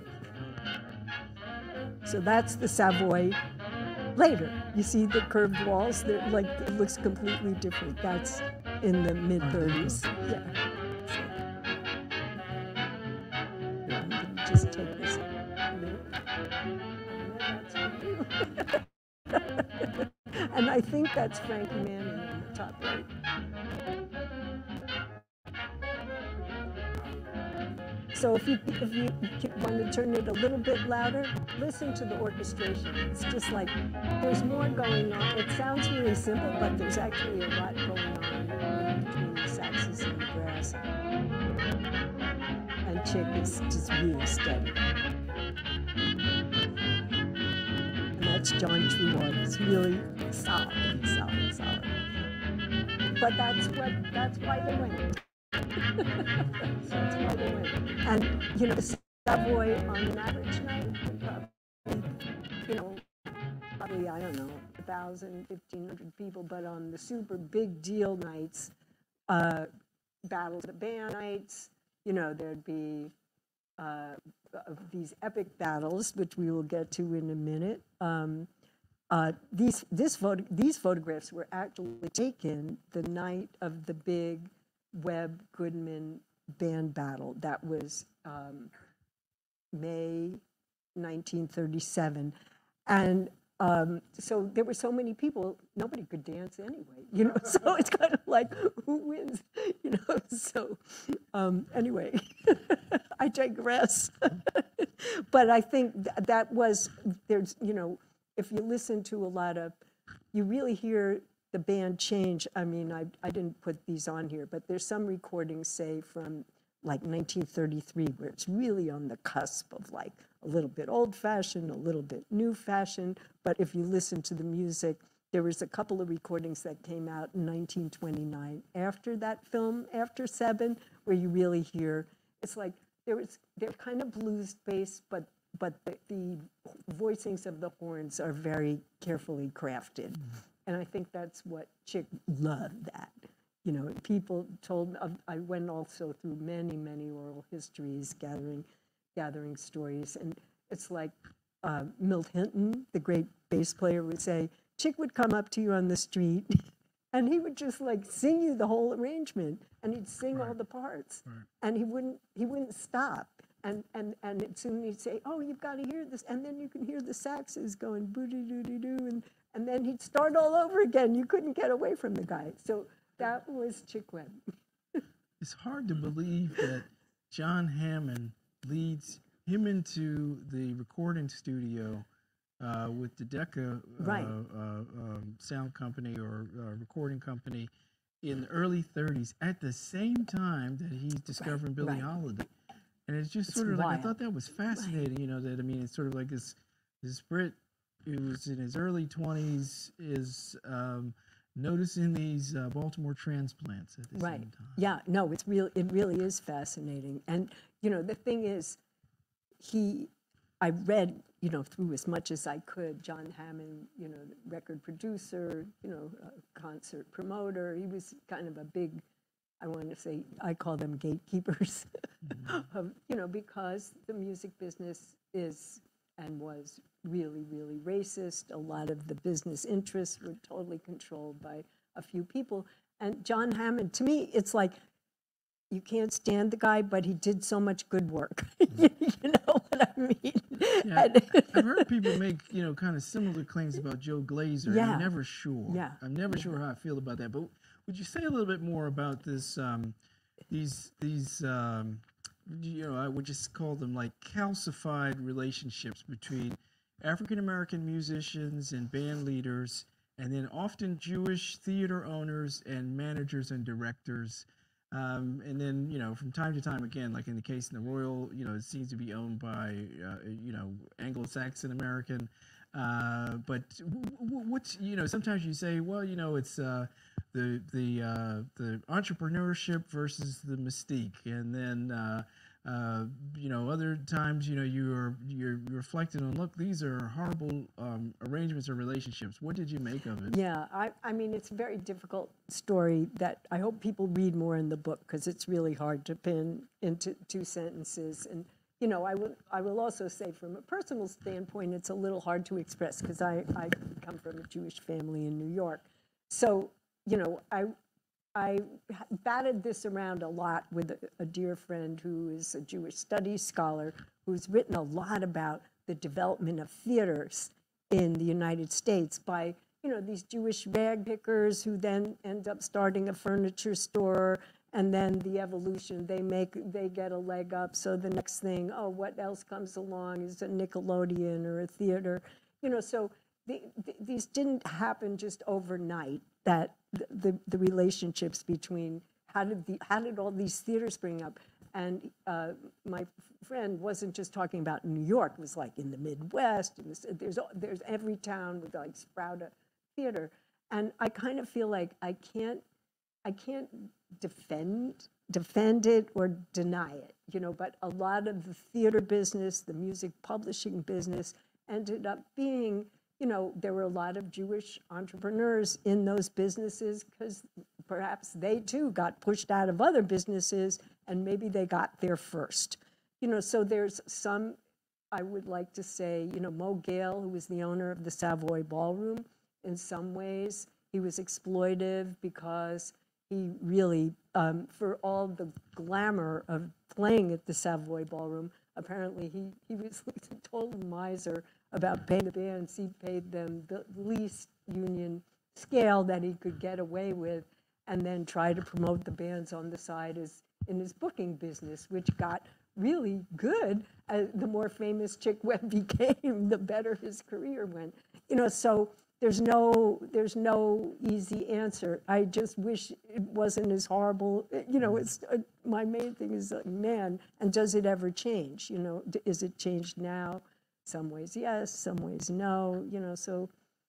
So that's the Savoy. Later, you see the curved walls, they're like, it looks completely different. That's in the mid thirties. Yeah. So, yeah, I'm gonna just take this. And I think that's Frankie Manning on the top right. So if you, if you want to turn it a little bit louder, listen to the orchestration. It's just like, there's more going on. It sounds really simple, but there's actually a lot going on between the saxes and the brass. And Chick is just really steady. And that's John Trueheart. It's really solid, solid, solid. But that's what, that's why they went. That's why they went. And, you know, the Savoy on an average night, probably, you know, probably, I don't know, a thousand, fifteen hundred people, but on the super big deal nights, uh, battles of the band nights, you know, there'd be uh, these epic battles, which we will get to in a minute. Um, uh, these, this photo, these photographs were actually taken the night of the big Webb Goodman band battle. That was um, May nineteen thirty-seven. And um, so there were so many people, nobody could dance anyway, you know, so it's kind of like, who wins, you know, so um, anyway, I digress. But I think th- that was, there's, you know, if you listen to a lot of, you really hear the band change. I mean, I, I didn't put these on here, but there's some recordings, say, from like nineteen thirty-three, where it's really on the cusp of like a little bit old-fashioned, a little bit new-fashioned. But if you listen to the music, there was a couple of recordings that came out in nineteen twenty-nine after that film, after Seven, where you really hear, it's like, there was, they're kind of blues-based, but but the, the voicings of the horns are very carefully crafted. Mm-hmm. And I think that's what Chick loved, that. You know, people told, uh, I went also through many, many oral histories, gathering, gathering stories. And it's like uh, Milt Hinton, the great bass player, would say, Chick would come up to you on the street and he would just like sing you the whole arrangement, and he'd sing right. all the parts. Right. And he wouldn't, he wouldn't stop. And, and, and soon he'd say, oh, you've got to hear this. And then you can hear the saxes going boo-doo-doo-doo-doo. And, and then he'd start all over again. You couldn't get away from the guy. So that was Chick Webb. It's hard to believe that John Hammond leads him into the recording studio uh, with the Decca uh, right. uh, um, sound company or uh, recording company in the early thirties at the same time that he's discovering right. Billie right. Holiday. And it's just It's sort of wild. like, I thought that was fascinating, right. you know, that, I mean, it's sort of like this, this Brit who's in his early twenties is um, noticing these uh, Baltimore transplants at the right. same time. Yeah, no, it's real. It really is fascinating. And, you know, the thing is, he, I read, you know, through as much as I could, John Hammond, you know, record producer, you know, concert promoter. He was kind of a big I want to say, I call them gatekeepers, of, you know, because the music business is and was really, really racist. A lot of the business interests were totally controlled by a few people. And John Hammond, to me, it's like, you can't stand the guy, but he did so much good work. You know what I mean? Yeah, And- I've heard people make, you know, kind of similar claims about Joe Glazer. and Yeah. I'm never sure. Yeah. I'm never sure how I feel about that. But would you say a little bit more about this, um, these, these, um, you know, I would just call them like calcified relationships between African-American musicians and band leaders, and then often Jewish theater owners and managers and directors. Um, and then, you know, from time to time, again, like in the case in the Royal, you know, it seems to be owned by, uh, you know, Anglo-Saxon American. Uh, but w- w- what's, you know, sometimes you say, well, you know, it's uh, the the uh, the entrepreneurship versus the mystique, and then. Uh, Uh, you know, other times, you know, you're you're reflecting on, look, these are horrible um, arrangements or relationships. What did you make of it? Yeah, I, I mean, it's a very difficult story that I hope people read more in the book, because it's really hard to pin into two sentences. And, you know, I will, I will also say from a personal standpoint, it's a little hard to express, because I, I come from a Jewish family in New York. So, you know, I, I batted this around a lot with a, a dear friend who is a Jewish studies scholar, who's written a lot about the development of theaters in the United States by, you know, these Jewish rag pickers who then end up starting a furniture store, and then the evolution, they make, they get a leg up. So the next thing, oh, what else comes along is a Nickelodeon or a theater, you know, so the, the, these didn't happen just overnight, that the, the, the relationships between how did the how did all these theaters spring up, and uh, my friend wasn't just talking about New York. It was like in the Midwest, and this, there's there's every town with like sprout a theater, and I kind of feel like I can't I can't defend defend it or deny it, you know. But a lot of the theater business, the music publishing business, ended up being, you know, there were a lot of Jewish entrepreneurs in those businesses, because perhaps they too got pushed out of other businesses, and maybe they got there first. You know, so there's some, I would like to say, you know, Mo Gale, who was the owner of the Savoy Ballroom, in some ways, he was exploitive because he really, um, for all the glamour of playing at the Savoy Ballroom, apparently he, he was a total miser about paying the bands. He paid them the least union scale that he could get away with, and then try to promote the bands on the side as in his booking business, which got really good. Uh, the more famous Chick Webb became, the better his career went. You know, so there's no there's no easy answer. I just wish it wasn't as horrible. You know, it's uh, my main thing is like, man, and does it ever change? You know, d- is it changed now? Some ways yes, some ways no, you know, so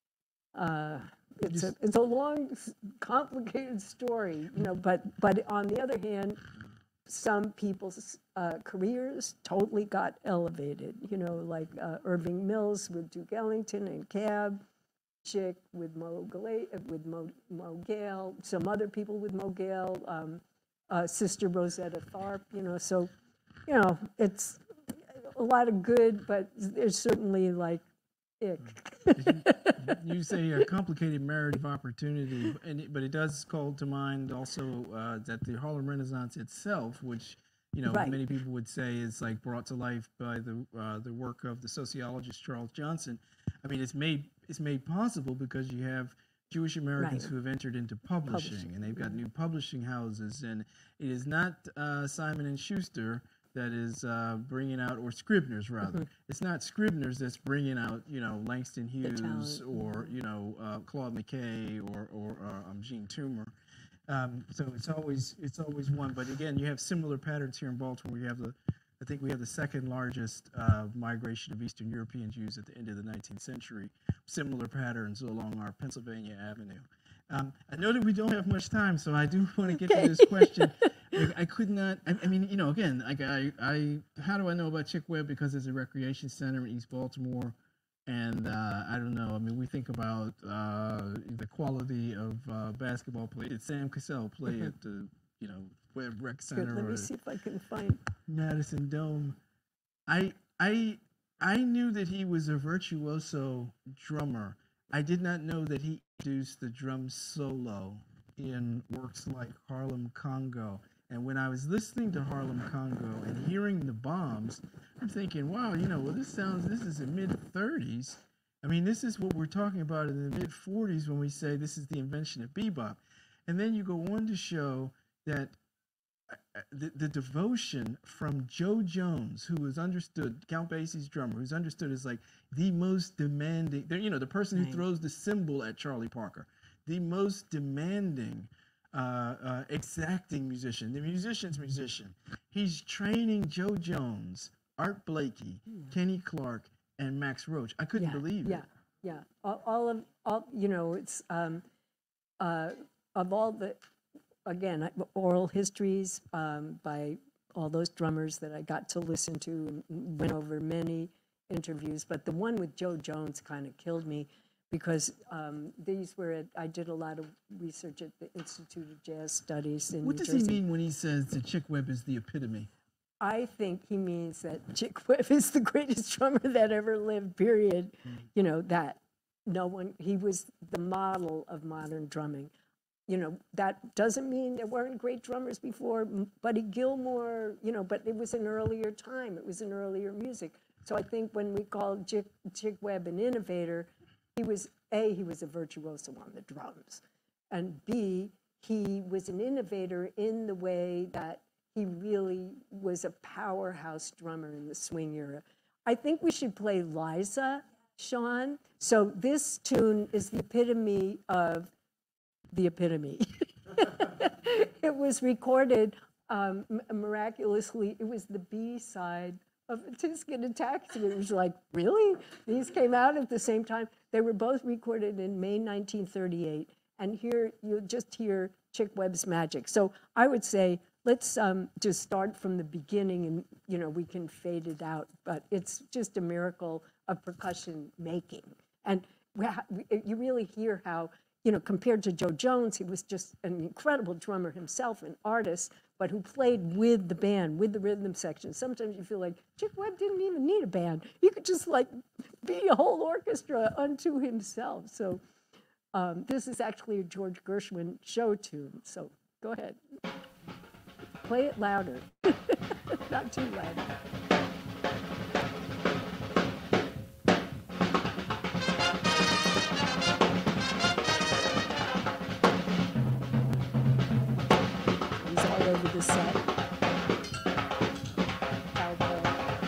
uh, it's a, it's a long, s- complicated story, you know, but, but on the other hand, some people's uh, careers totally got elevated, you know, like uh, Irving Mills with Duke Ellington and Cab, Chick with Mo, Gala- with Mo, Mo Gale, some other people with Mo Gale, um, uh, Sister Rosetta Tharpe, you know, so, you know, it's a lot of good, but there's certainly like ick. You say a complicated marriage of opportunity, and it, but it does call to mind also uh, that the Harlem Renaissance itself, which, you know, Right. many people would say is like brought to life by the uh, the work of the sociologist Charles Johnson. I mean, it's made it's made possible because you have Jewish Americans Right. who have entered into publishing, Publishing, and they've got new publishing houses, and it is not uh, Simon and Schuster that is uh, bringing out, or Scribner's rather. It's not Scribner's that's bringing out, you know, Langston Hughes talent, or, you know, uh, Claude McKay or, or uh, um, Gene Toomer. Um, so it's always it's always one. But again, you have similar patterns here in Baltimore. You have the, I think we have the second largest uh, migration of Eastern European Jews at the end of the nineteenth century. Similar patterns along our Pennsylvania Avenue. Um, I know that we don't have much time, so I do want to get to this question. I, I could not. I, I mean, you know, again, like I, I, how do I know about Chick Webb? Because it's a recreation center in East Baltimore, and uh, I don't know. I mean, we think about uh, the quality of uh, basketball play. Did Sam Cassell play at the you know, Webb Rec Good, Center let or me see if I can find. Madison Dome. I I I knew that he was a virtuoso drummer. I did not know that he introduced the drum solo in works like Harlem Congo. And when I was listening to Harlem Congo and hearing the bombs, I'm thinking, wow, you know, well, this sounds, this is the mid thirties. I mean, this is what we're talking about in the mid forties when we say this is the invention of bebop. And then you go on to show that uh, the, the devotion from Joe Jones, who was understood, Count Basie's drummer, who's understood as like the most demanding, you know, the person who Right. throws the cymbal at Charlie Parker, the most demanding, uh, uh, exacting musician, the musician's musician. He's training Joe Jones, Art Blakey, Kenny Clark, and Max Roach. I couldn't Yeah, believe yeah, it. yeah. All, all of, all, you know, it's, um, uh, of all the, again, I- oral histories um, by all those drummers that I got to listen to and went over many interviews, but the one with Joe Jones kind of killed me because um, these were, at, I did a lot of research at the Institute of Jazz Studies in What New does Jersey. he mean when he says that Chick Webb is the epitome? I think he means that Chick Webb is the greatest drummer that ever lived, period. You know, that no one, he was the model of modern drumming. You know, that doesn't mean there weren't great drummers before. M- Buddy Gilmore, you know, but it was an earlier time. It was an earlier music. So I think when we call Chick, Chick Webb an innovator, he was, A, he was a virtuoso on the drums. And B, he was an innovator in the way that he really was a powerhouse drummer in the swing era. I think we should play Liza, Sean. So this tune is the epitome of the epitome. It was recorded um, m- miraculously. It was the B side of a Tisket Attack. So it was like, really? These came out at the same time. They were both recorded in May nineteen thirty-eight. And here you'll just hear Chick Webb's magic. So I would say, let's um, just start from the beginning and, you know, we can fade it out. But it's just a miracle of percussion making. And we ha- we- you really hear how, you know, compared to Joe Jones, he was just an incredible drummer himself, an artist, but who played with the band, with the rhythm section. Sometimes you feel like Chick Webb didn't even need a band. He could just like be a whole orchestra unto himself. So um, this is actually a George Gershwin show tune. So go ahead. Play it louder, not too loud. He's all over the set. Cowboy.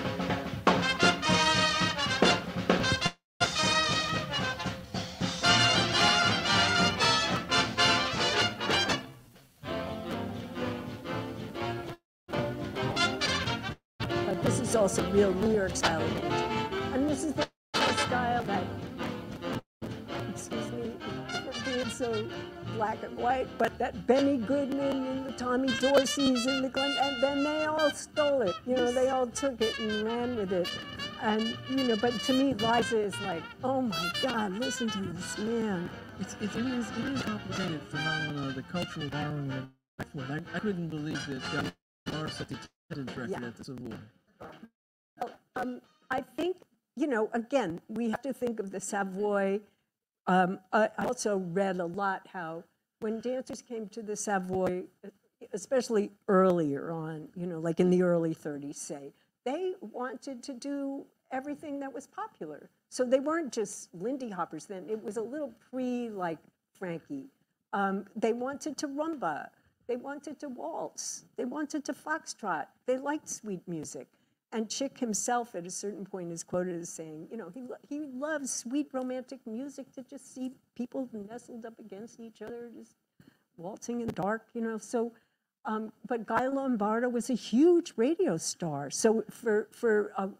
But this is also real New York style arrangement. And this is the style that, excuse me, for being so black and white, but that Benny Goodman and the Tommy Dorseys and the Glenn, and then they all stole it. You know, they all took it and ran with it. And, you know, but to me, Liza is like, oh my God, listen to this man. It's, it's, it is it is a complicated phenomenon, the cultural borrowing of I, I couldn't believe that John Morris set the attendance record Yeah. at the Civil War. Um, I think, you know, again, we have to think of the Savoy. Um, I also read a lot how when dancers came to the Savoy, especially earlier on, you know, like in the early thirties, say, they wanted to do everything that was popular. So they weren't just Lindy Hoppers then. It was a little pre, like, Frankie. Um, they wanted to rumba. They wanted to waltz. They wanted to foxtrot. They liked sweet music. And Chick himself, at a certain point, is quoted as saying, you know, he, lo- he loves sweet romantic music to just see people nestled up against each other, just waltzing in the dark, you know. So, um, but Guy Lombardo was a huge radio star. So for, for a, a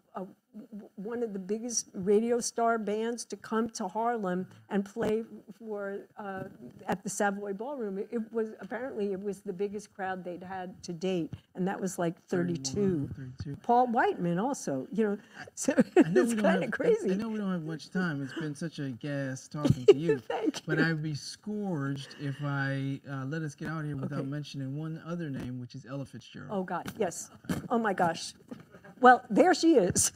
w- one of the biggest radio star bands to come to Harlem and play for uh, at the Savoy Ballroom. It, it was apparently it was the biggest crowd they'd had to date, and that was like thirty-two. thirty-two. Paul Whiteman also, you know, so I know it's we don't kind have- of crazy. I know we don't have much time. It's been such a gas talking to you. Thank But you. I'd be scourged if I uh, let us get out here without Okay. mentioning one other name, which is Ella Fitzgerald. Oh God, yes. Oh my gosh. Well, there she is.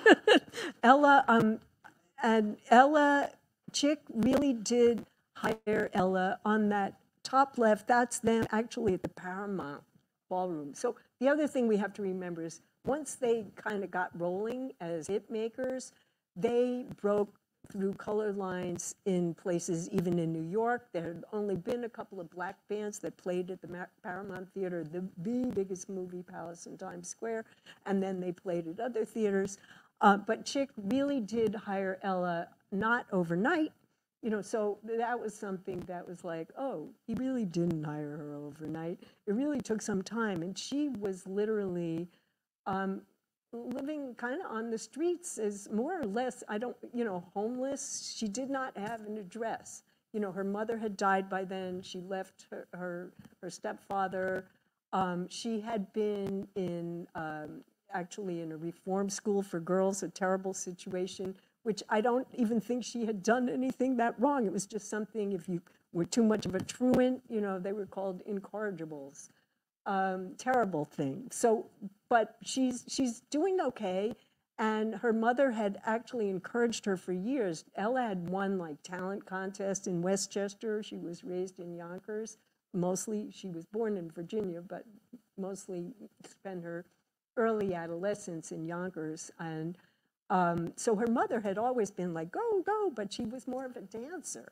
Ella, um, and Ella, Chick really did hire Ella on that top left. That's them actually at the Paramount Ballroom. So the other thing we have to remember is once they kind of got rolling as hit makers, they broke through color lines in places, even in New York. There had only been a couple of black bands that played at the Ma- Paramount Theater, the, the biggest movie palace in Times Square, and then they played at other theaters. Uh, but Chick really did hire Ella, not overnight, you know, so that was something that was like, oh, he really didn't hire her overnight. It really took some time, and she was literally um, living kind of on the streets as more or less, I don't, you know, homeless. She did not have an address. You know, her mother had died by then. She left her, her, her stepfather. Um, she had been in, um, actually in a reform school for girls, a terrible situation, which I don't even think she had done anything that wrong. It was just something, if you were too much of a truant, you know, they were called incorrigibles. Um, terrible thing. So, but she's she's doing okay, and her mother had actually encouraged her for years. Ella had won like talent contests in Westchester. She was raised in Yonkers. Mostly, she was born in Virginia, but mostly spent her early adolescence in Yonkers. And um, so her mother had always been like, go, go, but she was more of a dancer.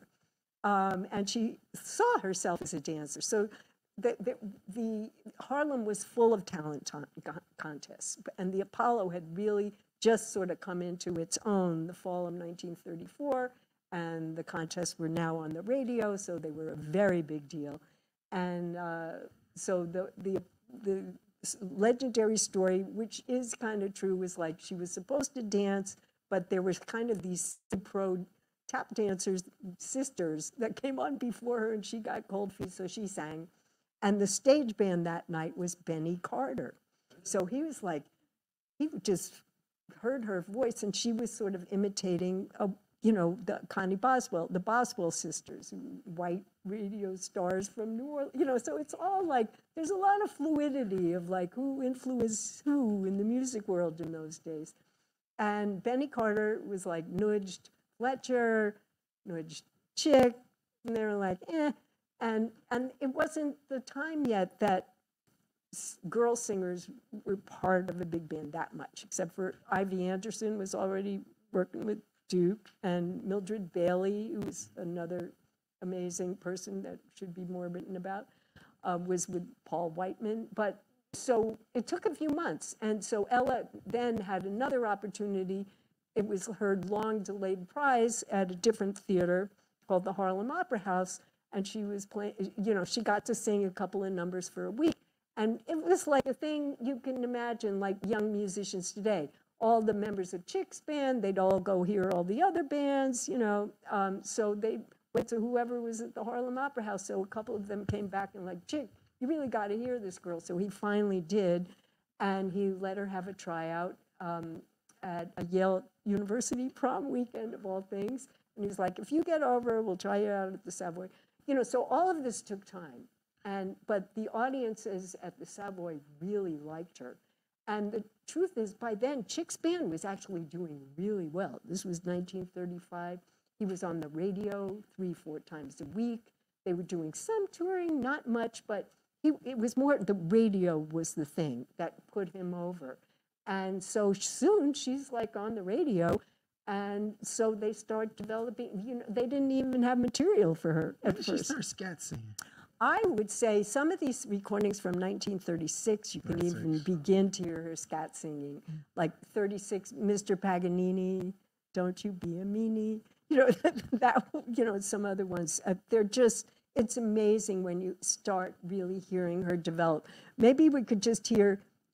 Um, and she saw herself as a dancer. So the, the, the Harlem was full of talent ton- contests, and the Apollo had really just sort of come into its own the fall of nineteen thirty-four, and the contests were now on the radio, so they were a very big deal. And uh, so the, the, the legendary story, which is kind of true, was like she was supposed to dance, but there was kind of these pro tap dancers, sisters, that came on before her, and she got cold feet, so she sang. And the stage band that night was Benny Carter. So he was like, he just heard her voice, and she was sort of imitating, a, you know, the Connie Boswell, the Boswell sisters, white radio stars from New Orleans. You know, so it's all like, there's a lot of fluidity of like who influenced who in the music world in those days. And Benny Carter was like nudged Fletcher, nudged Chick, and they were like, eh. And and it wasn't the time yet that s- girl singers were part of a big band that much, except for Ivy Anderson was already working with Duke, and Mildred Bailey, who was another amazing person that should be more written about, uh, was with Paul Whiteman. But so it took a few months, and so Ella then had another opportunity. It was her long-delayed prize at a different theater called the Harlem Opera House, and she was playing, you know, she got to sing a couple of numbers for a week. And it was like a thing you can imagine, like young musicians today. All the members of Chick's band, they'd all go hear all the other bands, you know. Um, so they went to whoever was at the Harlem Opera House. So a couple of them came back and like, Chick, you really got to hear this girl. So he finally did, and he let her have a tryout um, at a Yale University prom weekend of all things. And he's like, if you get over, we'll try you out at the Savoy. You know, so all of this took time, and but the audiences at the Savoy really liked her. And the truth is, by then, Chick's band was actually doing really well. This was nineteen thirty-five. He was on the radio three, four times a week. They were doing some touring, not much, but he, it was more, the radio was the thing that put him over. And so soon, she's like on the radio. And so they start developing, you know, they didn't even have material for her at When did she first. start scat singing? I would say some of these recordings from nineteen thirty-six, you can even thirty-six. begin to hear her scat singing. Like thirty-six, Mister Paganini, Don't You Be a Meanie. You know, that, you know, some other ones. Uh, they're just, it's amazing when you start really hearing her develop. Maybe we could just hear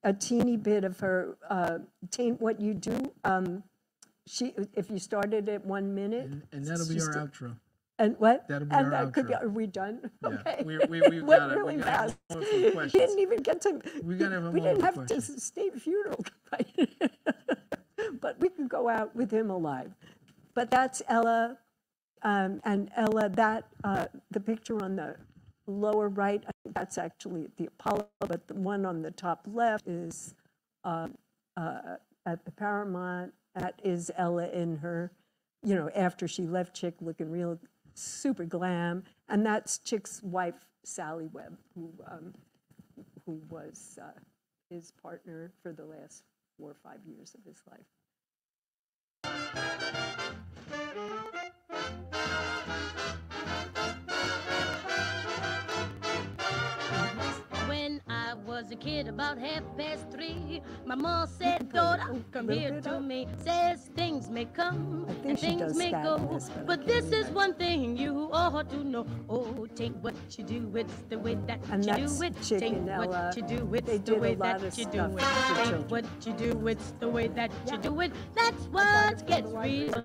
a teeny bit of her uh, "Taint What You Do." Um, she, if you started at one minute, And, and that'll be just our a- outro. and what? That'll be and our that could be. outro. Are we done? Yeah, Okay. we- we- we've Went got it. We really gotta fast. have more for We questions. didn't even get to. We gotta have We more didn't for have to questions. state funeral, right? But we could go out with him alive. But that's Ella, um, and Ella. That uh, the picture on the lower right, I think that's actually the Apollo, but the one on the top left is uh, uh, at the Paramount. That is Ella in her, you know, after she left Chick, looking real super glam, and that's Chick's wife, Sally Webb, who um, who was uh, his partner for the last four or five years of his life. When I was a kid, about half past three, my mom said, "Daughter, come Little here bit to up. me." Says things may come I think and she things does may scat go, in this, but I but can't this is remember. one thing you ought to know. Oh, take what you do, it's the way that And you that's do it. Chick Take and what Ella. you do, it's They the did a way lot that of you do stuff it. for Take children. what you do, it's the way that you Yeah. do it. That's bought it what from gets the library. real.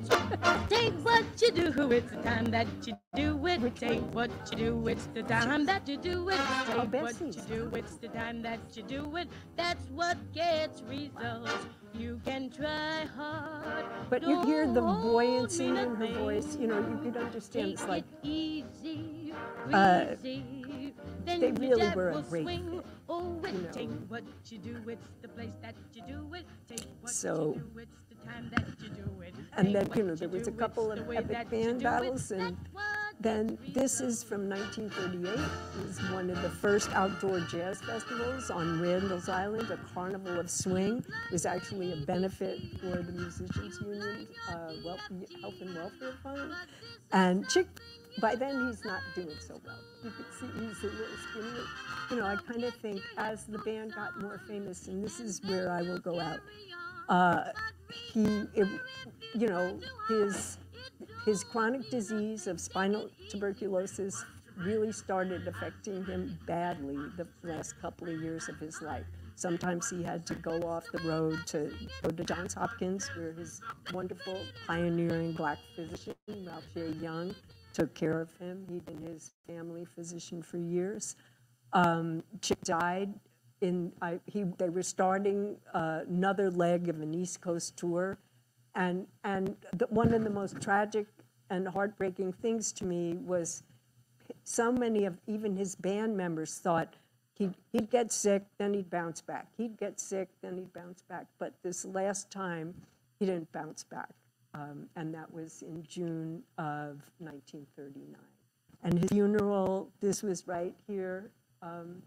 Take what you do, it's the time that you do it. Which Take one? what you do, it's the time that you do it. Take what Bessie's. you do, it's the time that you do it. That's what gets results. You can try hard. But you hear the Don't buoyancy mean a in her thing. voice. You know, you could understand. Take It's like it easy, uh, breezy. Then they your really jab were a will great swing. fit, Oh, it you know. take what you do, it's the place that you do it. Take what So- you do, it's the time that you do it. and Take then, what you know, there was a do, couple it's of the way epic that you band do it. battles, and That's what then gets this is results. from nineteen thirty-eight. It was one of the first outdoor jazz festivals on Randall's Island, a carnival of swing. It was actually a benefit for the Musicians Union uh, wel- Health and Welfare Fund. And Chick, by then he's not doing so well. You could see he's a little skinny. You know, I kind of think as the band got more famous, and this is where I will go out, uh, he, it, you know, his his chronic disease of spinal tuberculosis really started affecting him badly the last couple of years of his life. Sometimes he had to go off the road to go to Johns Hopkins, where his wonderful pioneering black physician, Ralph J. Young, took care of him. He'd been his family physician for years. Um, Chick died in, I, he, they were starting uh, another leg of an East Coast tour. And, and the, one of the most tragic and heartbreaking things to me was so many of even his band members thought he'd, he'd get sick, then he'd bounce back. He'd get sick, then he'd bounce back. But this last time, he didn't bounce back. Um, and that was in June of nineteen thirty-nine. And his funeral, this was right here. Um,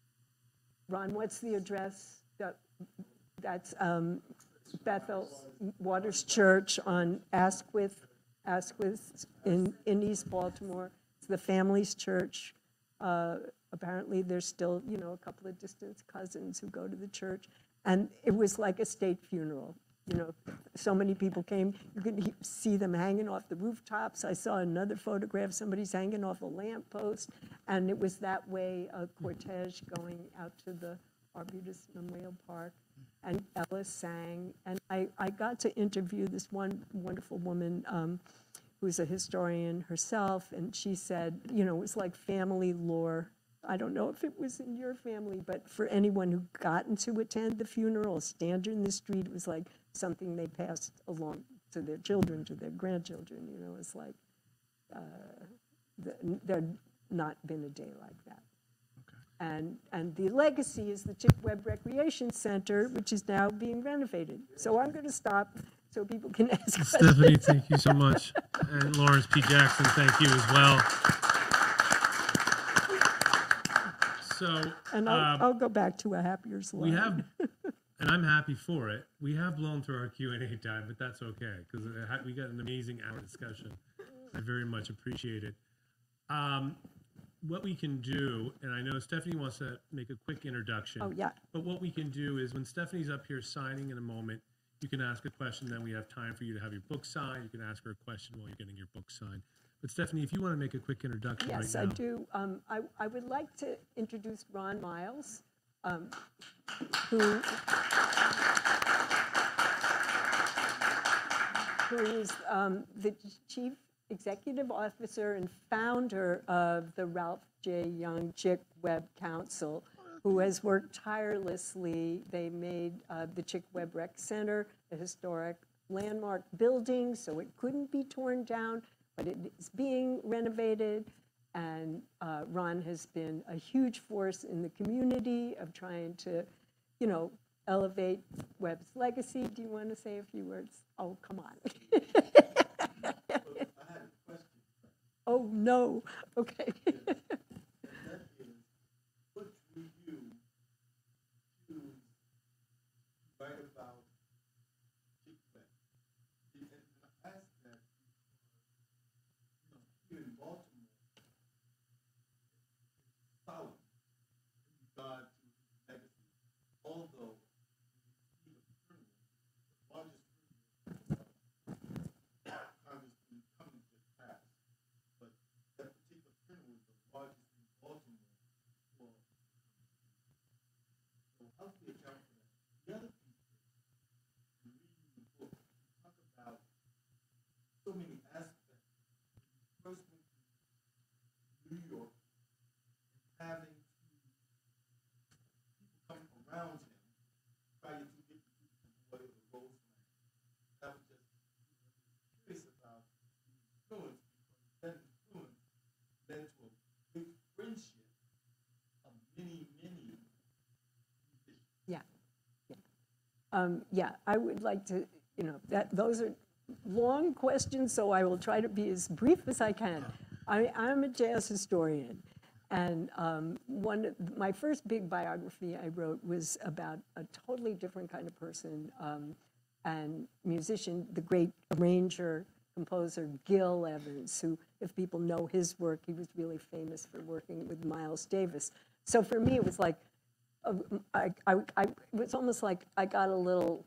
Ron, what's the address? That, that's um, Bethel Waters Church on Asquith, Asquith in, in East Baltimore. It's the family's church. Uh, apparently, there's still, you know, a couple of distant cousins who go to the church. And it was like a state funeral. You know, so many people came. You could he- see them hanging off the rooftops. I saw another photograph. Somebody's hanging off a lamppost. And it was that way, a cortege going out to the Arbutus Memorial Park. And Ella sang. And I, I got to interview this one wonderful woman um, who's a historian herself. And she said, you know, it was like family lore. I don't know if it was in your family, but for anyone who gotten to attend the funeral, stand in the street, it was like something they passed along to their children, to their grandchildren. You know, it's like uh, the, there'd not been a day like that. And, and the legacy is the Chick Webb Recreation Center, which is now being renovated. So I'm going to stop so people can ask questions. Stephanie, thank you so much. And Lawrence P. Jackson, thank you as well. So And I'll, um, I'll go back to a happier slide. we have, and I'm happy for it, we have blown through our Q and A time, but that's okay, because we got an amazing hour discussion. I very much appreciate it. Um, what we can do, and I know Stephanie wants to make a quick introduction. Oh, yeah. But what we can do is when Stephanie's up here signing in a moment, you can ask a question, then we have time for you to have your book signed. You can ask her a question while you're getting your book signed. But Stephanie, if you want to make a quick introduction Yes, right I now. do. Um, I, I would like to introduce Ron Miles. um, who who is um, the chief executive officer and founder of the Ralph J. Young Chick Webb Council, who has worked tirelessly. They made uh, the Chick Webb Rec Center a historic landmark building, so it couldn't be torn down, but it is being renovated. And uh, Ron has been a huge force in the community of trying to, you know, elevate Webb's legacy. Do you want to say a few words? Oh, come on. Oh, no. Okay. Write about Chick Webb. And I ask that because, you know, here in Baltimore, it's solid in regard to his legacy. Although he's a criminal, the largest criminal Congressman coming to pass. But that particular criminal is the largest in Baltimore for so how do we account for that? The other talk about so many aspects. First went to New York, having people come around him, trying to get the people to what the roles like. I was just curious about the influence, because that influence led to a big friendship of many, many musicians. Yeah. Yeah. Um, yeah, I would like to, you know, that those are long questions, so I will try to be as brief as I can. I, I'm a jazz historian, and um, one of my first big biography I wrote was about a totally different kind of person um, and musician, the great arranger, composer Gil Evans, who, if people know his work, he was really famous for working with Miles Davis. So for me, it was like, uh, I, I, I, it was almost like I got a little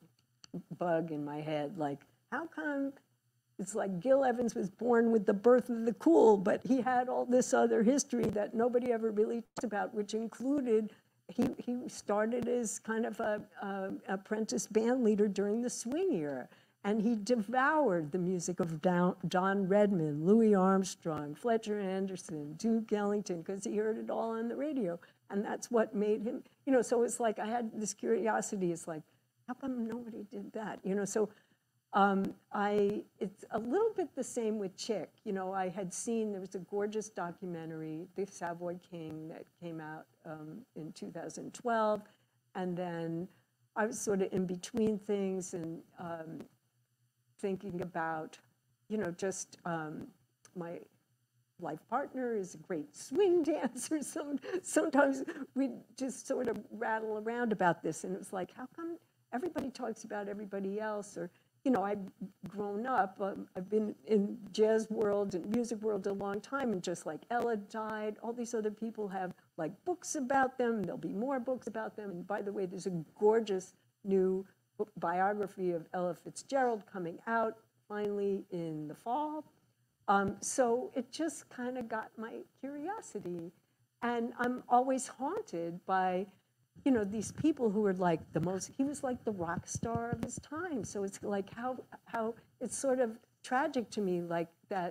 bug in my head, like, how come it's like Gil Evans was born with the birth of the cool, but he had all this other history that nobody ever really talked about, which included he, he started as kind of a, a apprentice band leader during the swing era, and he devoured the music of Don, Don Redman, Louis Armstrong, Fletcher Anderson, Duke Ellington, because he heard it all on the radio, and that's what made him, you know, so it's like I had this curiosity, it's like, how come nobody did that? You know, so um, I, it's a little bit the same with Chick. You know, I had seen, there was a gorgeous documentary, The Savoy King, that came out um, in two thousand twelve. And then I was sort of in between things and um, thinking about, you know, just um, my life partner is a great swing dancer. Some, sometimes we just sort of rattle around about this. And it was like, how come everybody talks about everybody else? Or, you know, I've grown up, um, I've been in jazz world and music world a long time, and just like Ella died, all these other people have like books about them, there'll be more books about them. And by the way, there's a gorgeous new book, biography of Ella Fitzgerald coming out finally in the fall. Um, so it just kind of got my curiosity. And I'm always haunted by, you know, these people who are like the most, he was like the rock star of his time. So it's like how, how it's sort of tragic to me, like that,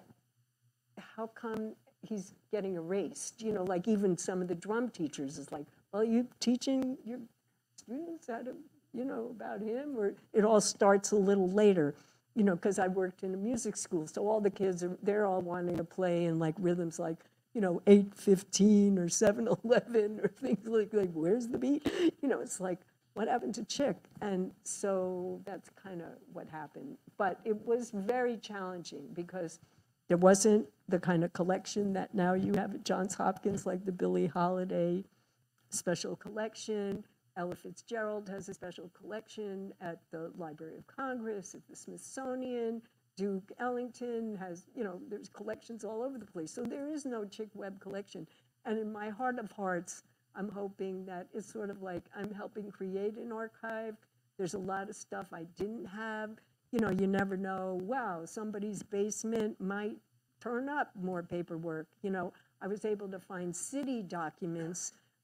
how come he's getting erased? You know, like even some of the drum teachers is like, well, you teaching your students how to, you know, about him? Or it all starts a little later, you know, because I worked in a music school. So all the kids, are they're all wanting to play in like rhythms like, you know, eight fifteen or seven eleven or things like, like, where's the beat? You know, it's like, what happened to Chick? And so that's kind of what happened. But it was very challenging because there wasn't the kind of collection that now you have at Johns Hopkins, like the Billie Holiday special collection. Ella Fitzgerald has a special collection at the Library of Congress, at the Smithsonian. Duke Ellington has, you know, there's collections all over the place. So there is no Chick Webb collection. And in my heart of hearts, I'm hoping that it's sort of like I'm helping create an archive. There's a lot of stuff I didn't have. You know, you never know, wow, somebody's basement might turn up more paperwork. You know, I was able to find city documents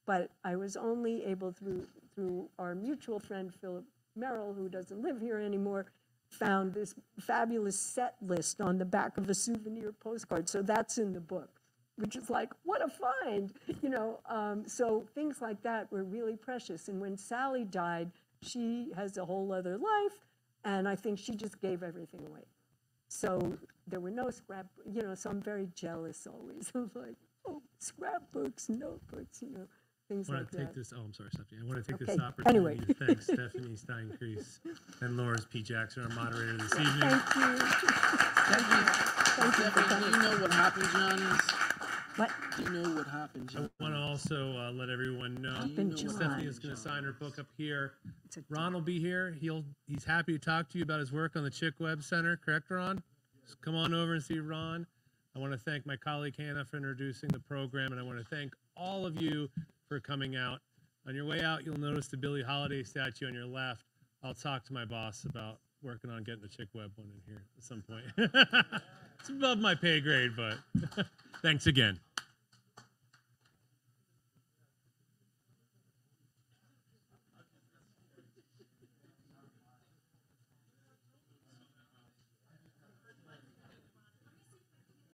but I was only able through through our mutual friend Philip Merrill, who doesn't live here anymore, found this fabulous set list on the back of a souvenir postcard. So that's in the book, which is like, what a find, you know. Um, so things like that were really precious. And when Sally died, she has a whole other life, and I think she just gave everything away. So there were no scrap, you know, so I'm very jealous always. I'm like, oh, scrapbooks, notebooks, you know, things I want like to take that. this. Oh, I'm sorry, Stephanie. I want to take Okay, this opportunity anyway. to thank Stephanie Stein Crease and Lawrence P. Jackson, our moderator this evening. Thank you. Thank you. Thank you for Stephanie, do coming. you know what happened, Johnny's? What? Do you know what happened, I Johnny? want to also uh, let everyone know Happened, that John. Stephanie is going to sign her book up here. It's a- Ron will be here. He'll he's happy to talk to you about his work on the Chick Webb Center. Correct, Ron? Just come on over and see Ron. I want to thank my colleague Hannah for introducing the program, and I want to thank all of you for coming out. On your way out, you'll notice the Billie Holiday statue on your left. I'll talk to my boss about working on getting the Chick Webb one in here at some point. It's above my pay grade, but thanks again.